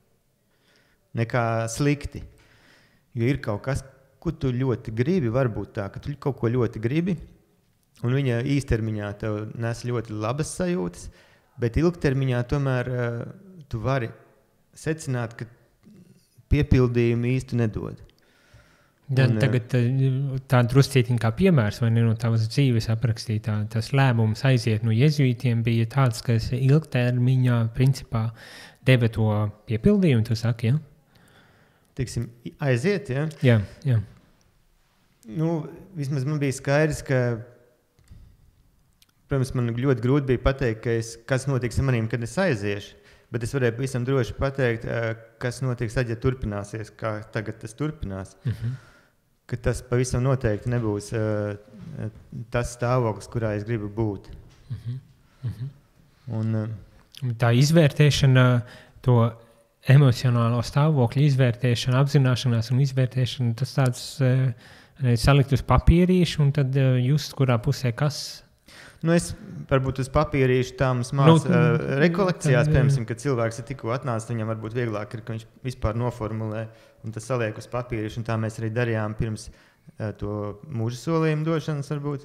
nekā slikti. Jo ir kaut kas, ko tu ļoti gribi, varbūt tā, ka tu kaut ko ļoti gribi, un viņa īstermiņā tev nes ļoti labas sajūtas, bet ilgtermiņā tomēr uh, tu vari secināt, ka piepildījumu īsti nedod. Ja, un, tagad tā druscītiņ kā piemērs, vai ne, no tavas dzīves aprakstītā, tas lēmums aiziet no jezuītiem bija tāds, kas ilgtermiņā principā deva to piepildījumu, tu saki, ja? Tiksim, aiziet, ja? Jā, jā. Nu, vismaz man bija skaidrs, ka, protams, man ļoti grūti bija pateikt, ka es, kas notiks ar manīm, kad es aiziešu, bet es varēju visam droši pateikt, kas notiks tad, ja turpināsies, kā tagad tas turpinās. Uh-huh. Ka tas pavisam noteikti nebūs uh, tas stāvoklis, kurā es gribu būt. Uh-huh. Uh-huh. Un, uh, tā izvērtēšana, to emocionālo stāvokļu izvērtēšana, apzināšanās un izvērtēšana, tas tāds uh, salikt uz papīrīšu un tad uh, just, kurā pusē kas? Nu, es varbūt uz papīrīšu tām smās nu, uh, rekolekcijās, piemēram, kad cilvēks ir tikko atnācis, viņam varbūt vieglāk ir, ka viņš vispār noformulē un tas saliek uz papīrīšu, un tā mēs arī darījām pirms uh, to mūža solījumu došanas varbūt.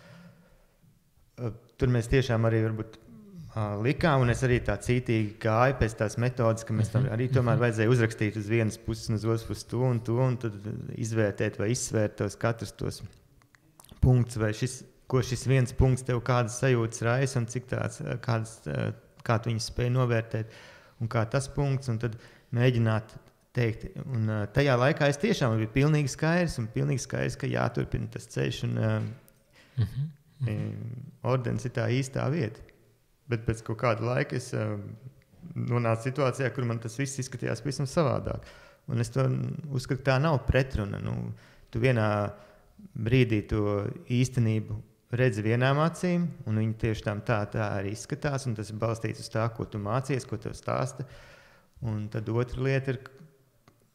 Uh, tur mēs tiešām arī varbūt uh, likām, un es arī tā cītīgi gāju pēc tās metodas, ka mēs tam arī tomēr vajadzēja uzrakstīt uz vienas puses un uz otras puses to un to, un tad izvērtēt vai izsvērt tos katrs tos punktus, vai šis ko šis viens punkts tev kādas sajūtas raisa un cik tāds, kādas, kā tu viņus spēj novērtēt un kā tas punkts, un tad mēģināt teikt. Un tajā laikā es tiešām biju pilnīgi skaidrs un pilnīgi skaidrs, ka jāturpina tas ceļš un uh-huh. Uh-huh. ordens ir tā īstā vieta. Bet pēc kaut kāda laika es uh, nonācu situācijā, kur man tas viss izskatījās pavisam savādāk. Un es to uzskatu, tā nav pretruna. Nu, tu vienā brīdī to īstenību redzi vienām acīm, un viņi tieši tam tā, tā arī izskatās, un tas ir balstīts uz tā, ko tu mācies, ko tev stāsta. Un tad otra lieta ir,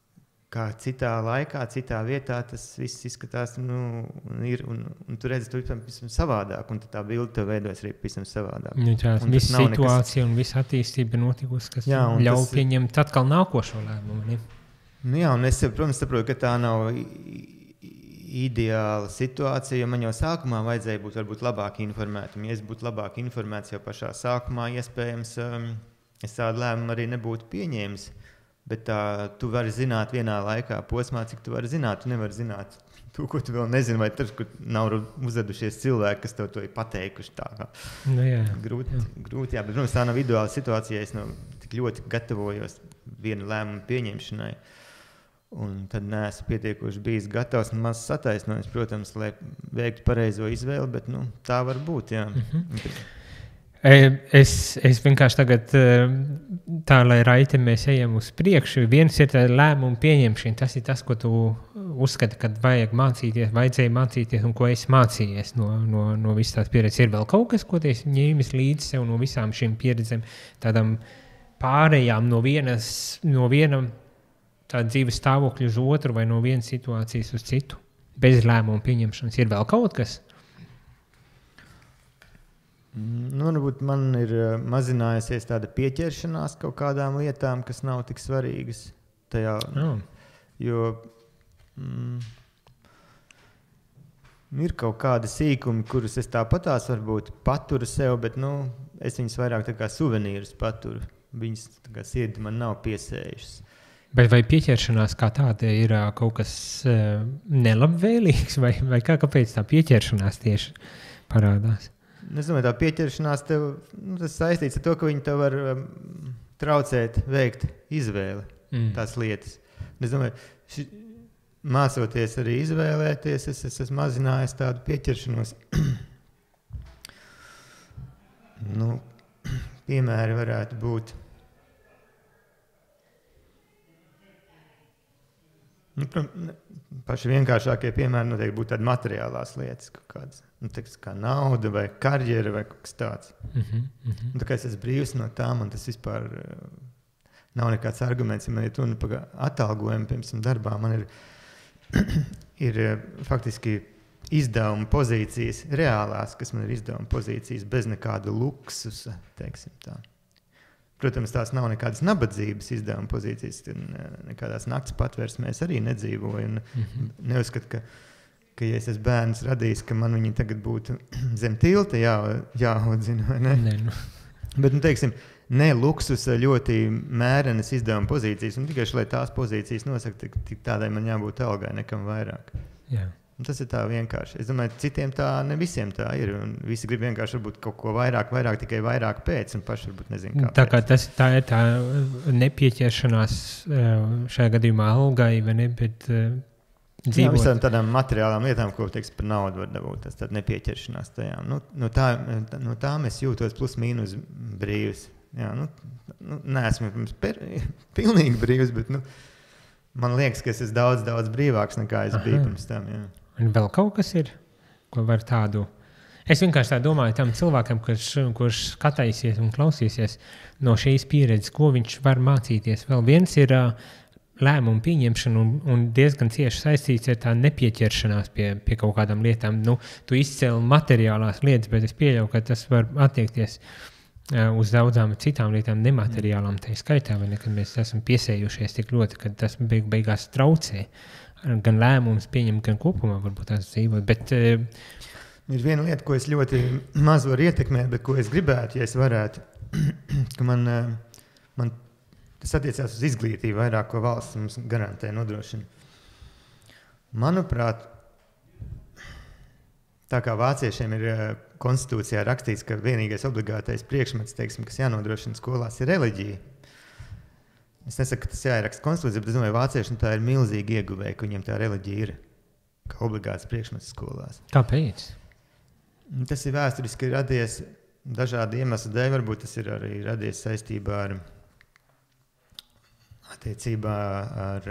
kā citā laikā, citā vietā tas viss izskatās, nu, ir, un, un tu redzi to pavisam savādāk, un tā bilde tev veidojas arī pavisam savādāk. Nu, tā ir visa situācija nekas... un visa attīstība notikusi, kas jā, ļauj tas... pieņemt atkal nākošo lēmumu. Ne? Nu jā, un es, protams, saprotu, ka tā nav ideāla situācija, jo man jau sākumā vajadzēja būt varbūt labāk informētam. Ja es būtu labāk informēts jau pašā sākumā, iespējams, um, es tādu lēmumu arī nebūtu pieņēmis. Bet tā, tu vari zināt vienā laikā posmā, cik tu vari zināt. Tu nevari zināt to, ko tu vēl nezini, vai tur, kur nav uzvedušies cilvēki, kas tev to ir pateikuši. Tā kā nu, jā, grūti, jā. grūti, jā, bet, protams, tā nav ideāla situācija, es no, tik ļoti gatavojos vienu lēmumu pieņemšanai. Un tad neesmu pietiekoši bijis gatavs un maz sataisnojis, protams, lai veiktu pareizo izvēli, bet nu, tā var būt, jā. Mhm. Es, es vienkārši tagad tā, lai raiti mēs ejam uz priekšu. Viens ir tā lēmumu pieņemšana. Tas ir tas, ko tu uzskati, kad vajag mācīties, vajadzēja mācīties un ko es mācījies no, no, no visas tās pieredzes. Ir vēl kaut kas, ko tu esi ņēmis līdzi sev no visām šīm pieredzēm, tādām pārējām no vienas, no viena tāda dzīves stāvokļa uz otru vai no vienas situācijas uz citu. Bez lēmumu pieņemšanas. Ir vēl kaut kas? Nu, varbūt man ir mazinājusies tāda pieķeršanās kaut kādām lietām, kas nav tik svarīgas tajā, oh. jo mm, ir kaut kādi sīkumi, kurus es tāpatās varbūt paturu sev, bet nu, es viņus vairāk tā kā suvenīrus paturu. Viņas tā kā sirdi man nav piesējušas. Bet vai pieķeršanās kā tāda ir kaut kas uh, nelabvēlīgs, vai, vai kā, kāpēc tā pieķeršanās tieši parādās? Es domāju, tā pieķeršanās tev, nu, tas saistīts ar to, ka viņi tev var um, traucēt veikt izvēli, mm. tās lietas. Es domāju, ši, mācoties arī izvēlēties, es, es esmu mazinājis tādu pieķeršanos. nu, piemēri varētu būt. Nu, paši vienkāršākie piemēri noteikti būtu tādi materiālās lietas, kaut kādas, nu, teiks, kā nauda vai karjera vai kaut kas tāds. Mm-hmm, mm-hmm. Un tā kā es esmu brīvs no tām, un tas vispār uh, nav nekāds arguments, ja man ir runa par atalgojumu, piemēram, darbā, man ir, ir uh, faktiski izdevuma pozīcijas reālās, kas man ir izdevuma pozīcijas bez nekāda luksusa, teiksim tā. Protams, tās nav nekādas nabadzības izdevuma pozīcijas, nekādās nakts patvērsmēs arī nedzīvoju. Un mm-hmm. neuzskatu, ka, ka, ja es esmu bērns radījis, ka man viņi tagad būtu zem tilta jā, jāaudzina, vai ne? Ne, nu. Bet, nu, teiksim, ne luksusa ļoti mērenas izdevuma pozīcijas, un tikai lai tās pozīcijas nosaka, tik, tik tādai man jābūt algai, nekam vairāk. Jā. Un tas ir tā vienkārši. Es domāju, citiem tā, ne visiem tā ir. Un visi grib vienkārši varbūt kaut ko vairāk, vairāk, tikai vairāk pēc, un paši varbūt nezinu, kāpēc. Tā kā tas, tā ir tā nepieķeršanās šajā gadījumā algai, vai ne, bet uh, dzīvot. Jā, visām tādām materiālām lietām, ko, teiks, par naudu var dabūt, tas tāda nepieķeršanās tajām. Nu, no, tā, no tām es jūtos plus mīnus brīvs. Jā, nu, nu, neesmu per, pilnīgi brīvs, bet, nu, man liekas, ka es esmu daudz, daudz brīvāks nekā es Aha. biju pirms tam, jā. Un vēl kaut kas ir, ko var tādu... Es vienkārši tā domāju tam cilvēkam, kurš, kurš skatīsies un klausīsies no šīs pieredzes, ko viņš var mācīties. Vēl viens ir uh, lēmumu pieņemšana un, un diezgan cieši saistīts ar tā nepieķeršanās pie, pie kaut kādām lietām. Nu, tu izcēli materiālās lietas, bet es pieļauju, ka tas var attiekties uh, uz daudzām citām lietām nemateriālām. Tā skaitā, vai ne, kad mēs esam piesējušies tik ļoti, ka tas beig, beigās traucē. Gan lēmumus pieņemt, gan kopumā varbūt tās dzīvot. Bet, uh, ir viena lieta, ko es ļoti maz varu ietekmēt, bet ko es gribētu, ja es varētu, ka man, man tas attiecās uz izglītību vairāk, ko valsts mums garantē nodrošina. Manuprāt, tā kā vāciešiem ir konstitūcijā rakstīts, ka vienīgais obligātais priekšmets, teiksim, kas jānodrošina skolās, ir reliģija. Es nesaku, ka tas jāieraksta konstitūcijā, bet es domāju, vācieši tā ir milzīgi ieguvēja, ka viņiem tā reliģija ir kā obligāts priekšmets skolās. Kāpēc? Tas ir vēsturiski radies dažādi iemesli dēļ, varbūt tas ir arī radies saistībā ar attiecībā ar,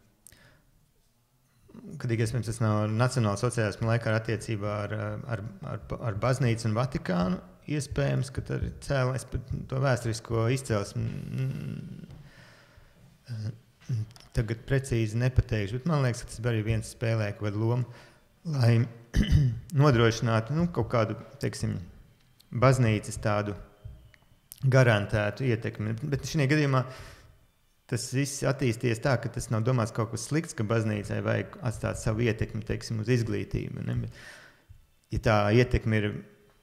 kad iespējams tas nav nacionāla sociālisma laikā ar attiecībā ar, ar, ar, ar baznīcu un Vatikānu, iespējams, ka tad cēlēs to vēsturisko izcelsmi tagad precīzi nepateikšu, bet man liekas, ka tas arī viens spēlē kaut kādu lomu, lai nodrošinātu nu, kaut kādu, teiksim, baznīcas tādu garantētu ietekmi. Bet šajā gadījumā tas viss attīstījies tā, ka tas nav domāts kaut kas slikts, ka baznīcai vajag atstāt savu ietekmi, teiksim, uz izglītību. Ne? Bet, ja tā ietekme ir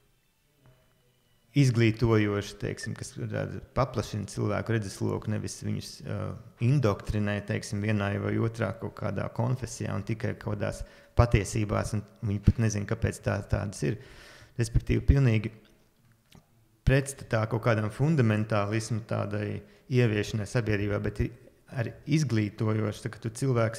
izglītojoša, teiksim, kas paplašina cilvēku redzesloku, nevis viņus uh, indoktrinē, teiksim, vienā vai otrā kaut kādā konfesijā un tikai kaut kādās patiesībās, un viņi pat nezina, kāpēc tā, tādas ir. Respektīvi, pilnīgi pretstatā kaut kādam fundamentālismu tādai ieviešanai sabiedrībā, bet arī izglītojoši, tā, ka tu cilvēks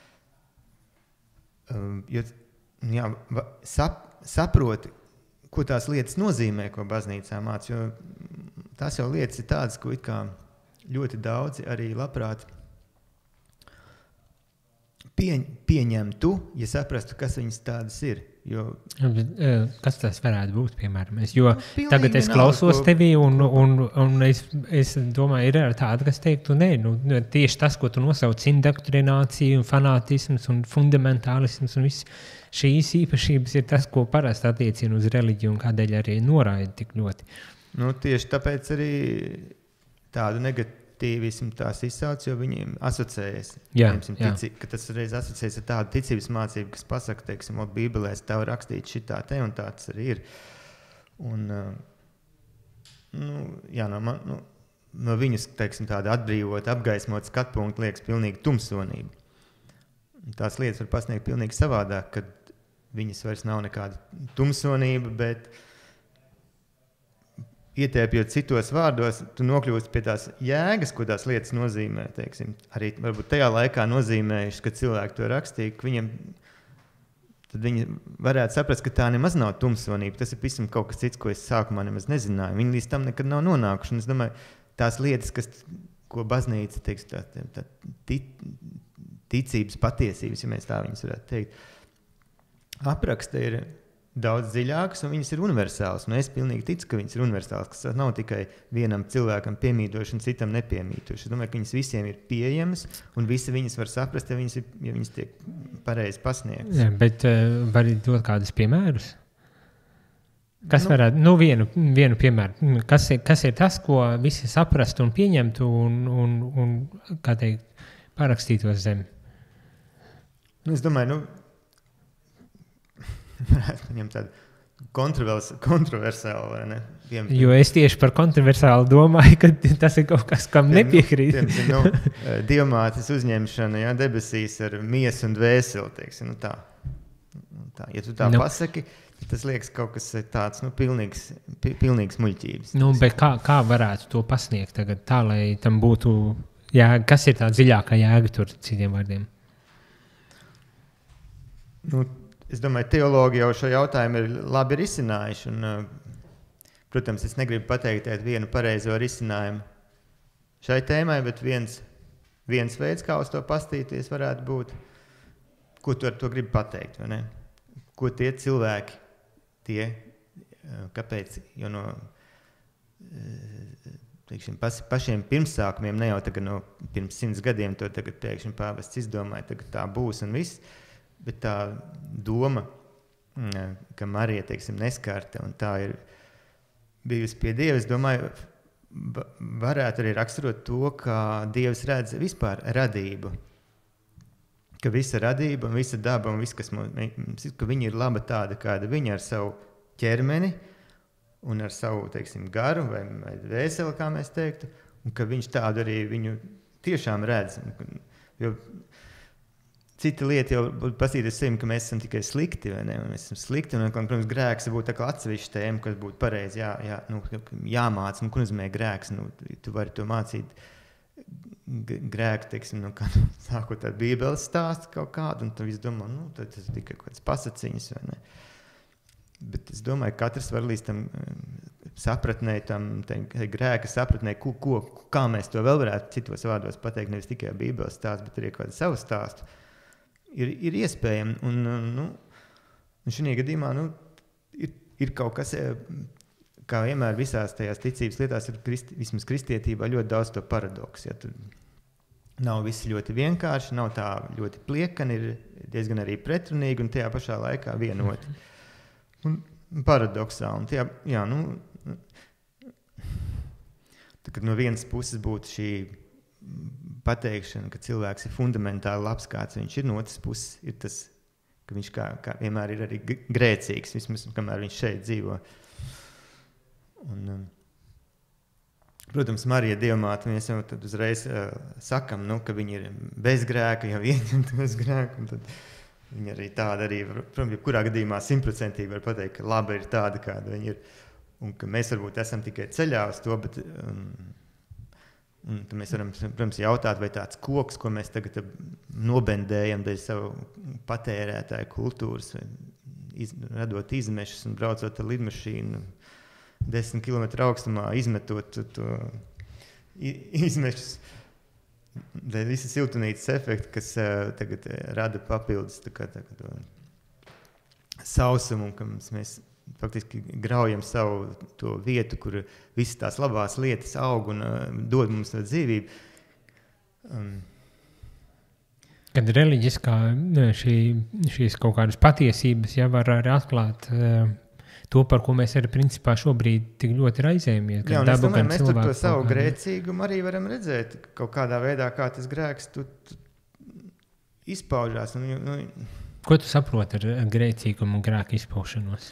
um, jo, jā, sap, saproti, ko tās lietas nozīmē, ko baznīcā māc, jo tās jau lietas ir tādas, ko it kā ļoti daudzi arī labprāt pieņ, pieņemtu, ja saprastu, kas viņas tādas ir. Jo, kas tas varētu būt, piemēram? Es, jo nu, tagad es klausos ko, tevī un, un, un es, es domāju, ir arī tāda, kas teiktu, nē, nu, tieši tas, ko tu nosauc indoktrinācija un fanātisms un fundamentālisms un viss šīs īpašības ir tas, ko parasti attiecina uz reliģiju un kādēļ arī noraida tik ļoti. Nu, tieši tāpēc arī tādu negatīvismu tās izsauc, jo viņiem asociējas. Jā, Piemēram, jā. Tici, ka tas reiz asociējas ar tādu ticības mācību, kas pasaka, teiksim, o, Bībelē tev rakstīt šitā te, un tā tas arī ir. Un, nu, jā, no, man, nu, no viņas, teiksim, tāda atbrīvot, apgaismot skatpunktu liekas pilnīgi tumsonība. Tās lietas var pasniegt pilnīgi savādāk, kad viņas vairs nav nekāda tumsonība, bet ietēpjot citos vārdos, tu nokļūst pie tās jēgas, ko tās lietas nozīmē, teiksim. Arī varbūt tajā laikā nozīmējuši, kad cilvēki to rakstīja, ka viņiem, tad viņi varētu saprast, ka tā nemaz nav tumsonība. Tas ir pavisam kaut kas cits, ko es sākumā nemaz nezināju. Viņi līdz tam nekad nav nonākuši. Un es domāju, tās lietas, kas, ko baznīca, teiksim, tā, tā, tā ticības patiesības, ja mēs tā viņas varētu teikt, apraksta ir daudz dziļākas, un viņas ir universālas. Un es pilnīgi ticu, ka viņas ir universālas, kas nav tikai vienam cilvēkam piemītoši un citam nepiemītoši. Es domāju, ka viņas visiem ir pieejamas, un visi viņas var saprast, ja viņas, ir, ja viņas tiek pareizi pasniegtas. Jā, bet uh, var dot kādus piemērus? Kas nu, varētu, nu vienu, vienu piemēru, kas ir, kas ir tas, ko visi saprastu un pieņemtu un, un, un kā teikt, parakstītos zem? Nu, es domāju, nu, varētu paņemt tādu kontrovers, kontroversālu, vai ne? Tiem, jo es tieši par kontroversālu domāju, ka tas ir kaut kas, kam tiem, nepiekrīt. Nu, tiem, nu, dievmātes uzņemšana, ja, debesīs ar miesu un dvēseli, teiksim, nu tā. tā. Ja tu tā nu. pasaki, tas liekas kaut kas tāds, nu, pilnīgs, pilnīgs muļķības. Nu, bet kā, kā varētu to pasniegt tagad tā, lai tam būtu, jā, kas ir tā dziļākā jēga tur, citiem vārdiem? Nu, es domāju, teologi jau šo jautājumu ir labi risinājuši. Un, protams, es negribu pateikt vienu pareizo risinājumu šai tēmai, bet viens, viens veids, kā uz to pastīties, varētu būt, ko tu ar to gribi pateikt, vai ne? Ko tie cilvēki, tie, kāpēc, jo no teiksim, pašiem pirmsākumiem, ne jau tagad no pirms simts gadiem, to tagad pēkšņi pāvests izdomāja, tagad tā būs un viss. Bet tā doma, ka Marija, teiksim, neskarta un tā ir bijusi pie Dieva, es domāju, varētu arī raksturot to, kā Dievs redz vispār radību. Ka visa radība un visa daba un viss, kas mums, ka viņa ir laba tāda, kāda viņa ar savu ķermeni un ar savu, teiksim, garu vai, vai dvēseli, kā mēs teiktu, un ka viņš tādu arī viņu tiešām redz. Jo cita lieta jau būtu pasīties sevi, ka mēs esam tikai slikti, vai ne? Un mēs esam slikti, un, protams, grēks būtu tā kā atsevišķa tēma, kas būtu pareizi jā, jā, nu, jāmāc. Nu, ko nozīmē grēks? Nu, tu vari to mācīt grēku, teiksim, nu, kā sākot ar Bībeles stāstu kaut kādu, un tu visu domā, nu, tad tas ir tikai kaut kāds pasaciņas, vai ne? Bet es domāju, ka katrs var līdz tam sapratnē, tam grēka sapratnē, ko, ko, kā mēs to vēl varētu citos vārdos pateikt, nevis tikai Bībeles stāstu, bet arī kādu savu stāstu. Ir, ir iespējami, un, nu, un šajā gadījumā, nu, ir, ir kaut kas, kā vienmēr visās tajās ticības lietās, ir kristi, vismaz kristietībā ļoti daudz to paradoksu. Ja tu nav viss ļoti vienkārši, nav tā ļoti pliekani, ir diezgan arī pretrunīgi un tajā pašā laikā vienoti. Un paradoksāli. Un tajā, jā, nu, tā, no vienas puses būtu šī pateikšana, ka cilvēks ir fundamentāli labs, kāds viņš ir, no otras puses ir tas, ka viņš kā, kā vienmēr ir arī grēcīgs, vismaz kamēr viņš šeit dzīvo. Un, um, protams, Marija Dievmāte, mēs jau tad uzreiz uh, sakam, nu, ka viņa ir bez grēka, jau ieņemta bez grēka, un tad viņa arī tāda arī, protams, kurā gadījumā simtprocentīgi var pateikt, ka laba ir tāda, kāda viņa ir, un ka mēs varbūt esam tikai ceļā uz to, bet um, un tad mēs varam, protams, jautāt, vai tāds koks, ko mēs tagad nobendējam dēļ savu patērētāju kultūras, iz, radot izmešus un braucot ar lidmašīnu, desmit kilometru augstumā izmetot to izmešus dēļ visa siltumnīcas efekta, kas uh, tagad rada papildus tā kā, tā kā to sausumu, ka mēs faktiski graujam savu to vietu, kur visas tās labās lietas aug un uh, dod mums dzīvību. Um. Kad reliģiskā šī, šīs kaut kādas patiesības jau var arī atklāt uh, to, par ko mēs arī principā šobrīd tik ļoti raizējamies. Jā, un es domāju, mēs tur to savu grēcīgumu arī varam redzēt, kaut kādā veidā, kā tas grēks tu, tu izpaužās. Un, nu, ko tu saproti ar grēcīgumu un grēku izpaušanos?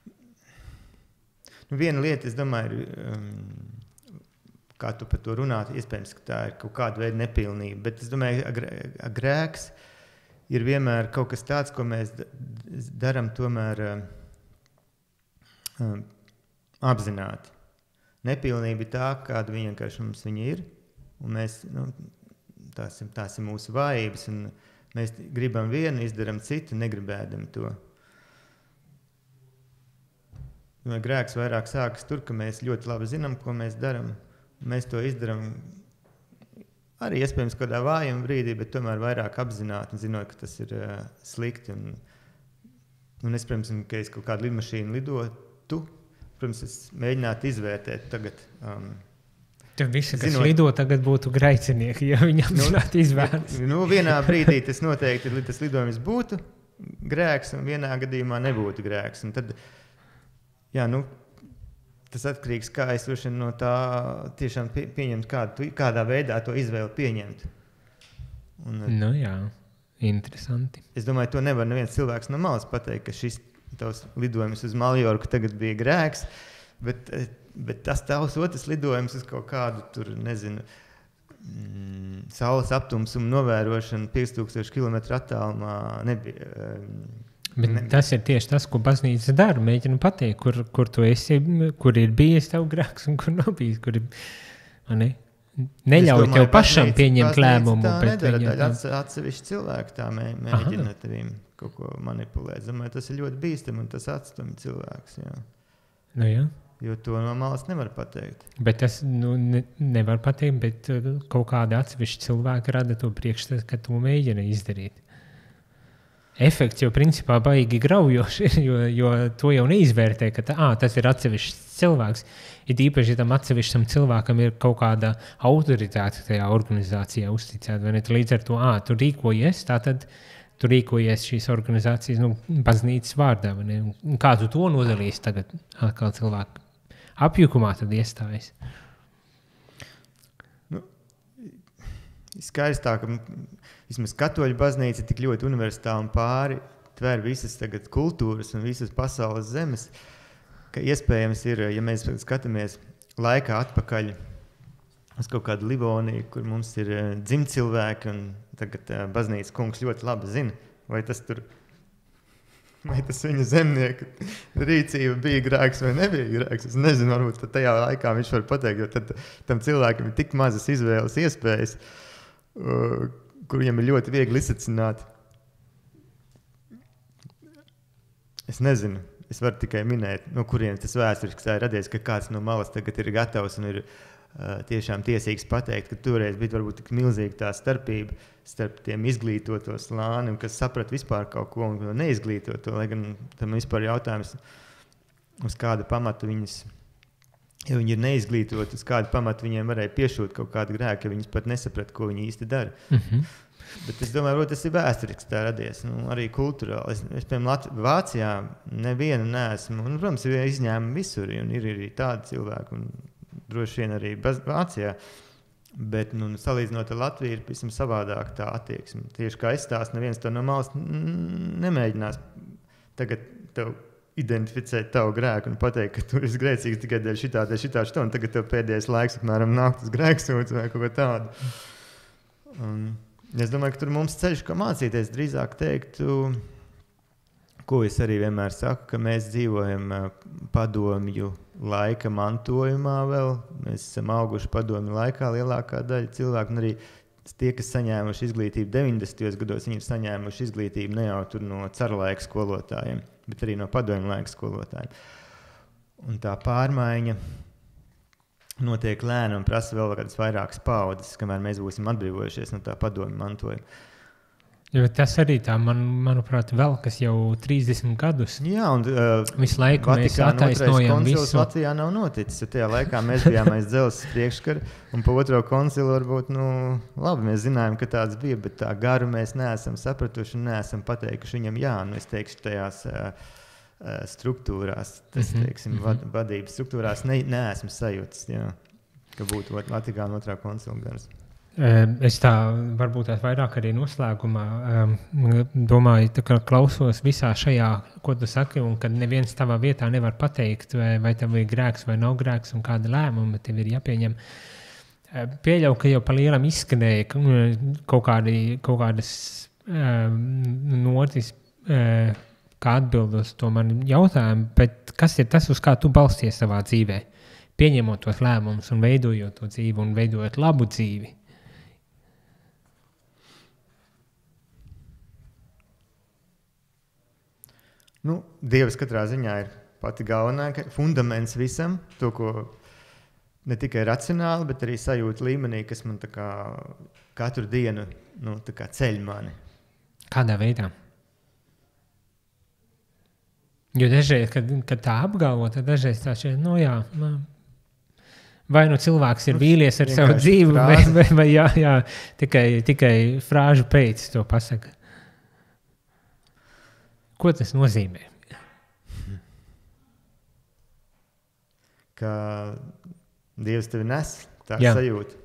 Nu, viena lieta, es domāju, ir, um, kā tu par to runāt, iespējams, ka tā ir kaut kāda veida nepilnība, bet es domāju, ka grēks ir vienmēr kaut kas tāds, ko mēs daram tomēr um, um, apzināti. Nepilnība ir tā, kāda vienkārši mums viņa ir, un mēs, nu, tās, tās ir mūsu vājības, un mēs gribam vienu, izdaram citu, negribēdam to. Grēks vairāk sākas tur, ka mēs ļoti labi zinām, ko mēs darām. Mēs to izdarām arī iespējams kādā vājam brīdī, bet tomēr vairāk apzināti un zinot, ka tas ir uh, slikti. Un, un es, protams, ka es kaut kādu lidmašīnu lidotu, protams, es mēģinātu izvērtēt tagad. Um, Tad visi, kas zinot, lido, tagad būtu grēcinieki, ja viņi apzināti izvērts. Nu, vienā brīdī tas noteikti tas lidojums būtu grēks, un vienā gadījumā nebūtu grēks. Un tad, jā, nu, tas atkarīgs, kā es no tā tiešām pie, pieņemt, kādu, kādā veidā to izvēli pieņemt. Un, nu jā, interesanti. Es domāju, to nevar neviens cilvēks no malas pateikt, ka šis tavs lidojums uz Maljorku tagad bija grēks, bet, bet tas tavs otrs lidojums uz kaut kādu tur, nezinu, mm, saules aptumsumu novērošanu pieci tūkstoši kilometru attālumā nebija. Bet ne. Tas ir tieši tas, ko baznīca dara. Mēģina pateikt, kur, kur tu esi, kur ir bijis tev grēks un kur nav bijis. Kur ir, ne? Neļauj domāju, tev pašam baznīca, pieņemt baznīca lēmumu. Tā nedara, viņam... tā atsevišķi cilvēki tā mē, mēģina tevīm kaut ko manipulēt. Domāju, tas ir ļoti bīstami un tas atstumi cilvēks. Jā. Nu jā. Jo to no malas nevar pateikt. Bet tas nu, ne, nevar pateikt, bet kaut kādi atsevišķi cilvēki rada to priekšstatu, ka to mēģina izdarīt. Efekts jau principā baigi graujoši, jo, jo to jau neizvērtē, ka tā, ā, tas ir atsevišķs cilvēks. Ir īpaši, ja tam atsevišķam cilvēkam ir kaut kāda autoritāte tajā organizācijā uzticēta, vai ne? Līdz ar to, ā, tu rīkojies, tātad tu rīkojies šīs organizācijas, nu, baznīcas vārdā, vai ne? Un kā tu to nodalīs tagad atkal cilvēku apjukumā tad iestājas? Nu, skaidrs tā, ka vismaz katoļu baznīca ir tik ļoti universāla un pāri tver visas tagad kultūras un visas pasaules zemes, ka iespējams ir, ja mēs skatāmies laikā atpakaļ uz kaut kādu Livoniju, kur mums ir dzimtcilvēki un tagad baznīcas kungs ļoti labi zina, vai tas tur, vai tas viņa zemnieka rīcība bija grēks vai nebija grēks. Es nezinu, varbūt tajā laikā viņš var pateikt, jo tad tam cilvēkam ir tik mazas izvēles iespējas, uh, kur viņam ir ļoti viegli izsacināt. Es nezinu, es varu tikai minēt, no kuriem tas vēsturiski tā ir radies, ka kāds no malas tagad ir gatavs un ir uh, tiešām tiesīgs pateikt, ka toreiz bija varbūt tik milzīga tā starpība starp tiem izglītoto slāni, kas saprat vispār kaut ko un neizglītoto, lai gan tam vispār jautājums, uz kādu pamatu viņas ja viņi ir neizglītoti, uz kādu pamatu viņiem varēja piešūt kaut kādu grēku, ja viņas pat nesaprat, ko viņi īsti dara. Mm-hmm. Bet es domāju, ka tas ir vēsturiski tā radies, nu, arī kultūrāli. Es, es piemēram, Lat- Vācijā nevienu neesmu, un, protams, ir izņēmumi visur, un ir arī tādi cilvēki, un droši vien arī bez Vācijā. Bet, nu, salīdzinot ar Latviju, ir pavisam savādāk tā attieksme. Tieši kā es stāstu, neviens to no malas nemēģinās tagad tev identificēt tavu grēku un pateikt, ka tu esi grēcīgs tikai dēļ šitā, dēļ šitā, šitā, un tagad tev pēdējais laiks, apmēram, nākt uz grēksūdzi vai kaut ko tādu. Un es domāju, ka tur mums ceļš, kā mācīties, drīzāk teiktu, ko es arī vienmēr saku, ka mēs dzīvojam padomju laika mantojumā vēl. Mēs esam auguši padomju laikā lielākā daļa cilvēku, un arī tie, kas saņēmuši izglītību deviņdesmitajos gados, viņi ir saņēmuši izglītību ne jau tur no cara laika skolotājiem, bet arī no padomju laika skolotājiem. Un tā pārmaiņa notiek lēni un prasa vēl kādas vairākas paudzes, kamēr mēs būsim atbrīvojušies no tā padomju mantojuma. Jo tas arī tā, man, manuprāt, vēl kas jau trīsdesmit gadus. Jā, un uh, visu laiku mēs attaisnojam visu. Latvijā nav noticis, jo tajā laikā mēs bijām aiz dzelzs priekškara, un pa otro koncilu varbūt, nu, labi, mēs zinājām, ka tāds bija, bet tā garu mēs neesam sapratuši un neesam pateikuši viņam jā, nu, es teikšu tajās uh, struktūrās, tas, mm-hmm. teiksim, vad, vadības struktūrās ne, neesmu sajūtas, jā, ka būtu Vatikāna otrā koncila gars. Es tā varbūt tās vairāk arī noslēgumā um, domāju, tā kā klausos visā šajā, ko tu saki, un kad neviens tavā vietā nevar pateikt, vai, vai tev ir grēks vai nav grēks, un kāda lēmuma tev ir jāpieņem. Pieļauju, ka jau pa lielam izskanēja kaut, kādi, kaut kādas um, notis, uh, kā atbildos to mani jautājumu, bet kas ir tas, uz kā tu balsties savā dzīvē, pieņemot tos lēmumus un veidojot to dzīvi un veidojot labu dzīvi? Nu, Dievs katrā ziņā ir pati galvenā, fundaments visam, to, ko ne tikai racionāli, bet arī sajūta līmenī, kas man tā kā katru dienu, nu, tā kā ceļ mani. Kādā veidā? Jo dažreiz, kad, kad tā apgalvo, tad dažreiz tā šeit, nu jā, vai nu cilvēks ir vīlies ar savu dzīvi, vai, vai, vai jā, jā, tikai, tikai frāžu pēc to pasaka. Ko tas nozīmē? Ka Dievs tevi nes, tā Jā. sajūta.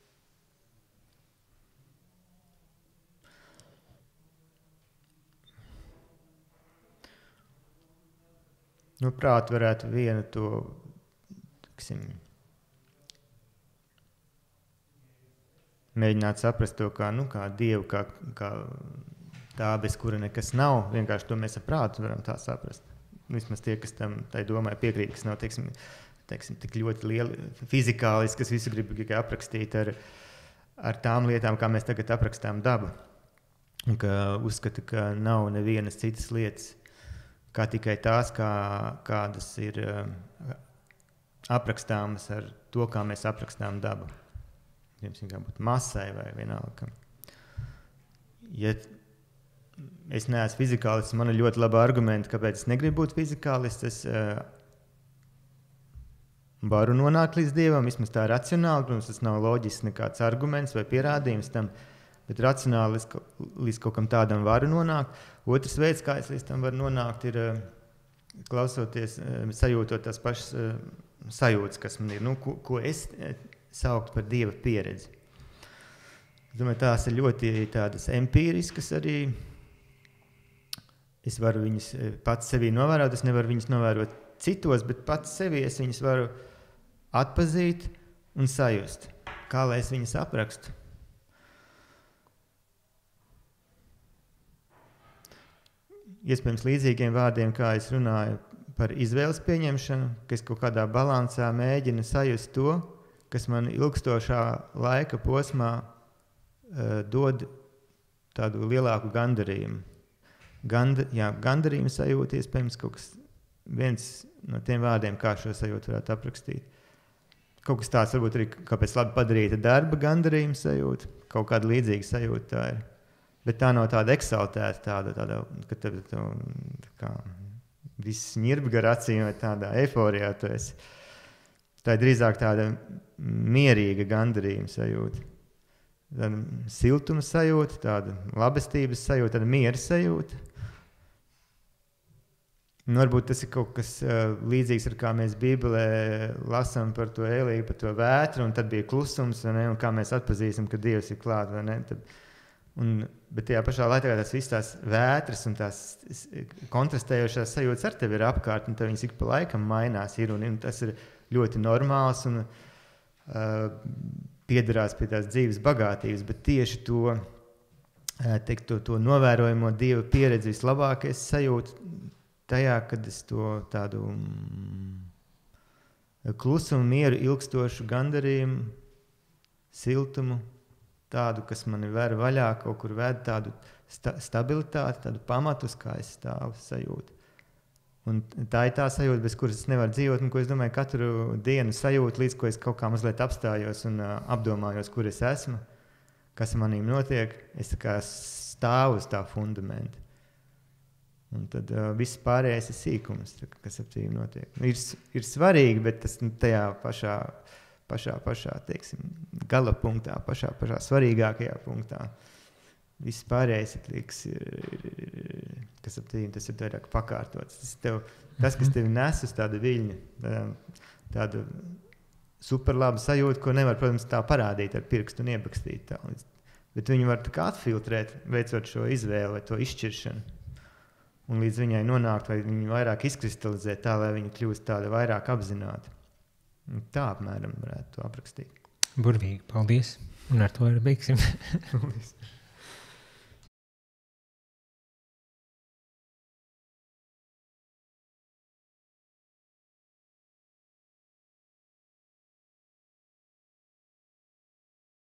Nu, prāt varētu vienu to, tiksim, mēģināt saprast to kā, nu, kā Dievu, kā, kā tā, bez kura nekas nav, vienkārši to mēs ar prātu varam tā saprast. Vismaz tie, kas tam tai domāja piekrīt, kas nav, teiksim, teiksim, tik ļoti lieli fizikālis, kas visu grib tikai aprakstīt ar, ar tām lietām, kā mēs tagad aprakstām dabu. Un ka uzskata, ka nav nevienas citas lietas, kā tikai tās, kā, kādas ir uh, aprakstāmas ar to, kā mēs aprakstām dabu. Piemēram, kā būtu masai vai vienalga. Ja es neesmu fizikālists, man ir ļoti laba argumenta, kāpēc es negribu būt fizikālists. Es uh, varu nonākt līdz Dievam, vismaz tā racionāli, protams, tas nav loģisks nekāds arguments vai pierādījums tam, bet racionāli līdz, līdz kaut kam tādam varu nonākt. Otrs veids, kā es līdz tam varu nonākt, ir uh, klausoties, uh, sajūtot tās pašas uh, sajūtas, kas man ir, nu, ko, ko es uh, sauktu par Dieva pieredzi. Es domāju, tās ir ļoti tādas empīriskas arī. Es varu viņas pats sevī novērot, es nevaru viņas novērot citos, bet pats sevī es viņas varu atpazīt un sajust. Kā lai es viņas aprakstu? Iespējams līdzīgiem vārdiem, kā es runāju par izvēles pieņemšanu, ka es kaut kādā balansā mēģinu sajust to, kas man ilgstošā laika posmā uh, dod tādu lielāku gandarījumu. Gand, jā, gandarījuma sajūta, iespējams, kaut kas viens no tiem vārdiem, kā šo sajūtu varētu aprakstīt. Kaut kas tāds varbūt arī kāpēc labi padarīta darba gandarījuma sajūta, kaut kāda līdzīga sajūta tā ir. Bet tā nav tāda eksaltēta, tāda, tāda ka tev tā, kā viss ņirbi gar acīm vai tādā eiforijā tu esi. tā ir drīzāk tāda mierīga gandarījuma sajūta. Tāda siltuma sajūta, tāda labestības sajūta, tāda miera sajūta. Un varbūt tas ir kaut kas uh, līdzīgs, ar kā mēs Bībelē lasām par to Eliju, par to vētru, un tad bija klusums, vai ne, un kā mēs atpazīstam, ka Dievs ir klāt, vai ne. Tad, un, bet tajā pašā laikā tās visas tās vētras un tās kontrastējošās sajūtas ar tevi ir apkārt, un tad viņas ik pa laikam mainās ir, un, un tas ir ļoti normāls un uh, piederās pie tās dzīves bagātības, bet tieši to, uh, teikt, to, to novērojamo Dieva pieredzi vislabākais sajūta tajā, kad es to tādu mm, klusumu, mieru, ilgstošu gandarījumu, siltumu, tādu, kas mani ver vaļā, kaut kur ved tādu sta stabilitāti, tādu pamatu, uz kā es stāvu sajūtu. Un tā ir tā sajūta, bez kuras es nevaru dzīvot, un ko es domāju katru dienu sajūtu, līdz ko es kaut kā mazliet apstājos un uh, apdomājos, kur es esmu, kas manīm notiek. Es tā kā stāvu uz tā fundamenta. Un tad uh, viss pārējais ir sīkums, tā, kas ap tevi notiek. Ir, ir svarīgi, bet tas tajā pašā, pašā, pašā teiksim, gala punktā, pašā, pašā svarīgākajā punktā. Viss pārējais ir, liekas, ir, ir, kas ap tevi, tas ir vairāk pakārtots. Tas, tev, tas kas tevi nes uz tāda viļņa, tāda, tāda superlaba sajūta, ko nevar, protams, tā parādīt ar pirkstu un iebakstīt. Tā. Bet viņu var tā kā atfiltrēt, veicot šo izvēli vai to izšķiršanu. Un līdz viņai nonākt, vai viņu vairāk izkristalizēt tā, lai viņa kļūst tāda vairāk apzināta. Un tā apmēram varētu to aprakstīt. Burvīgi, paldies. Un ar to arī beigsim.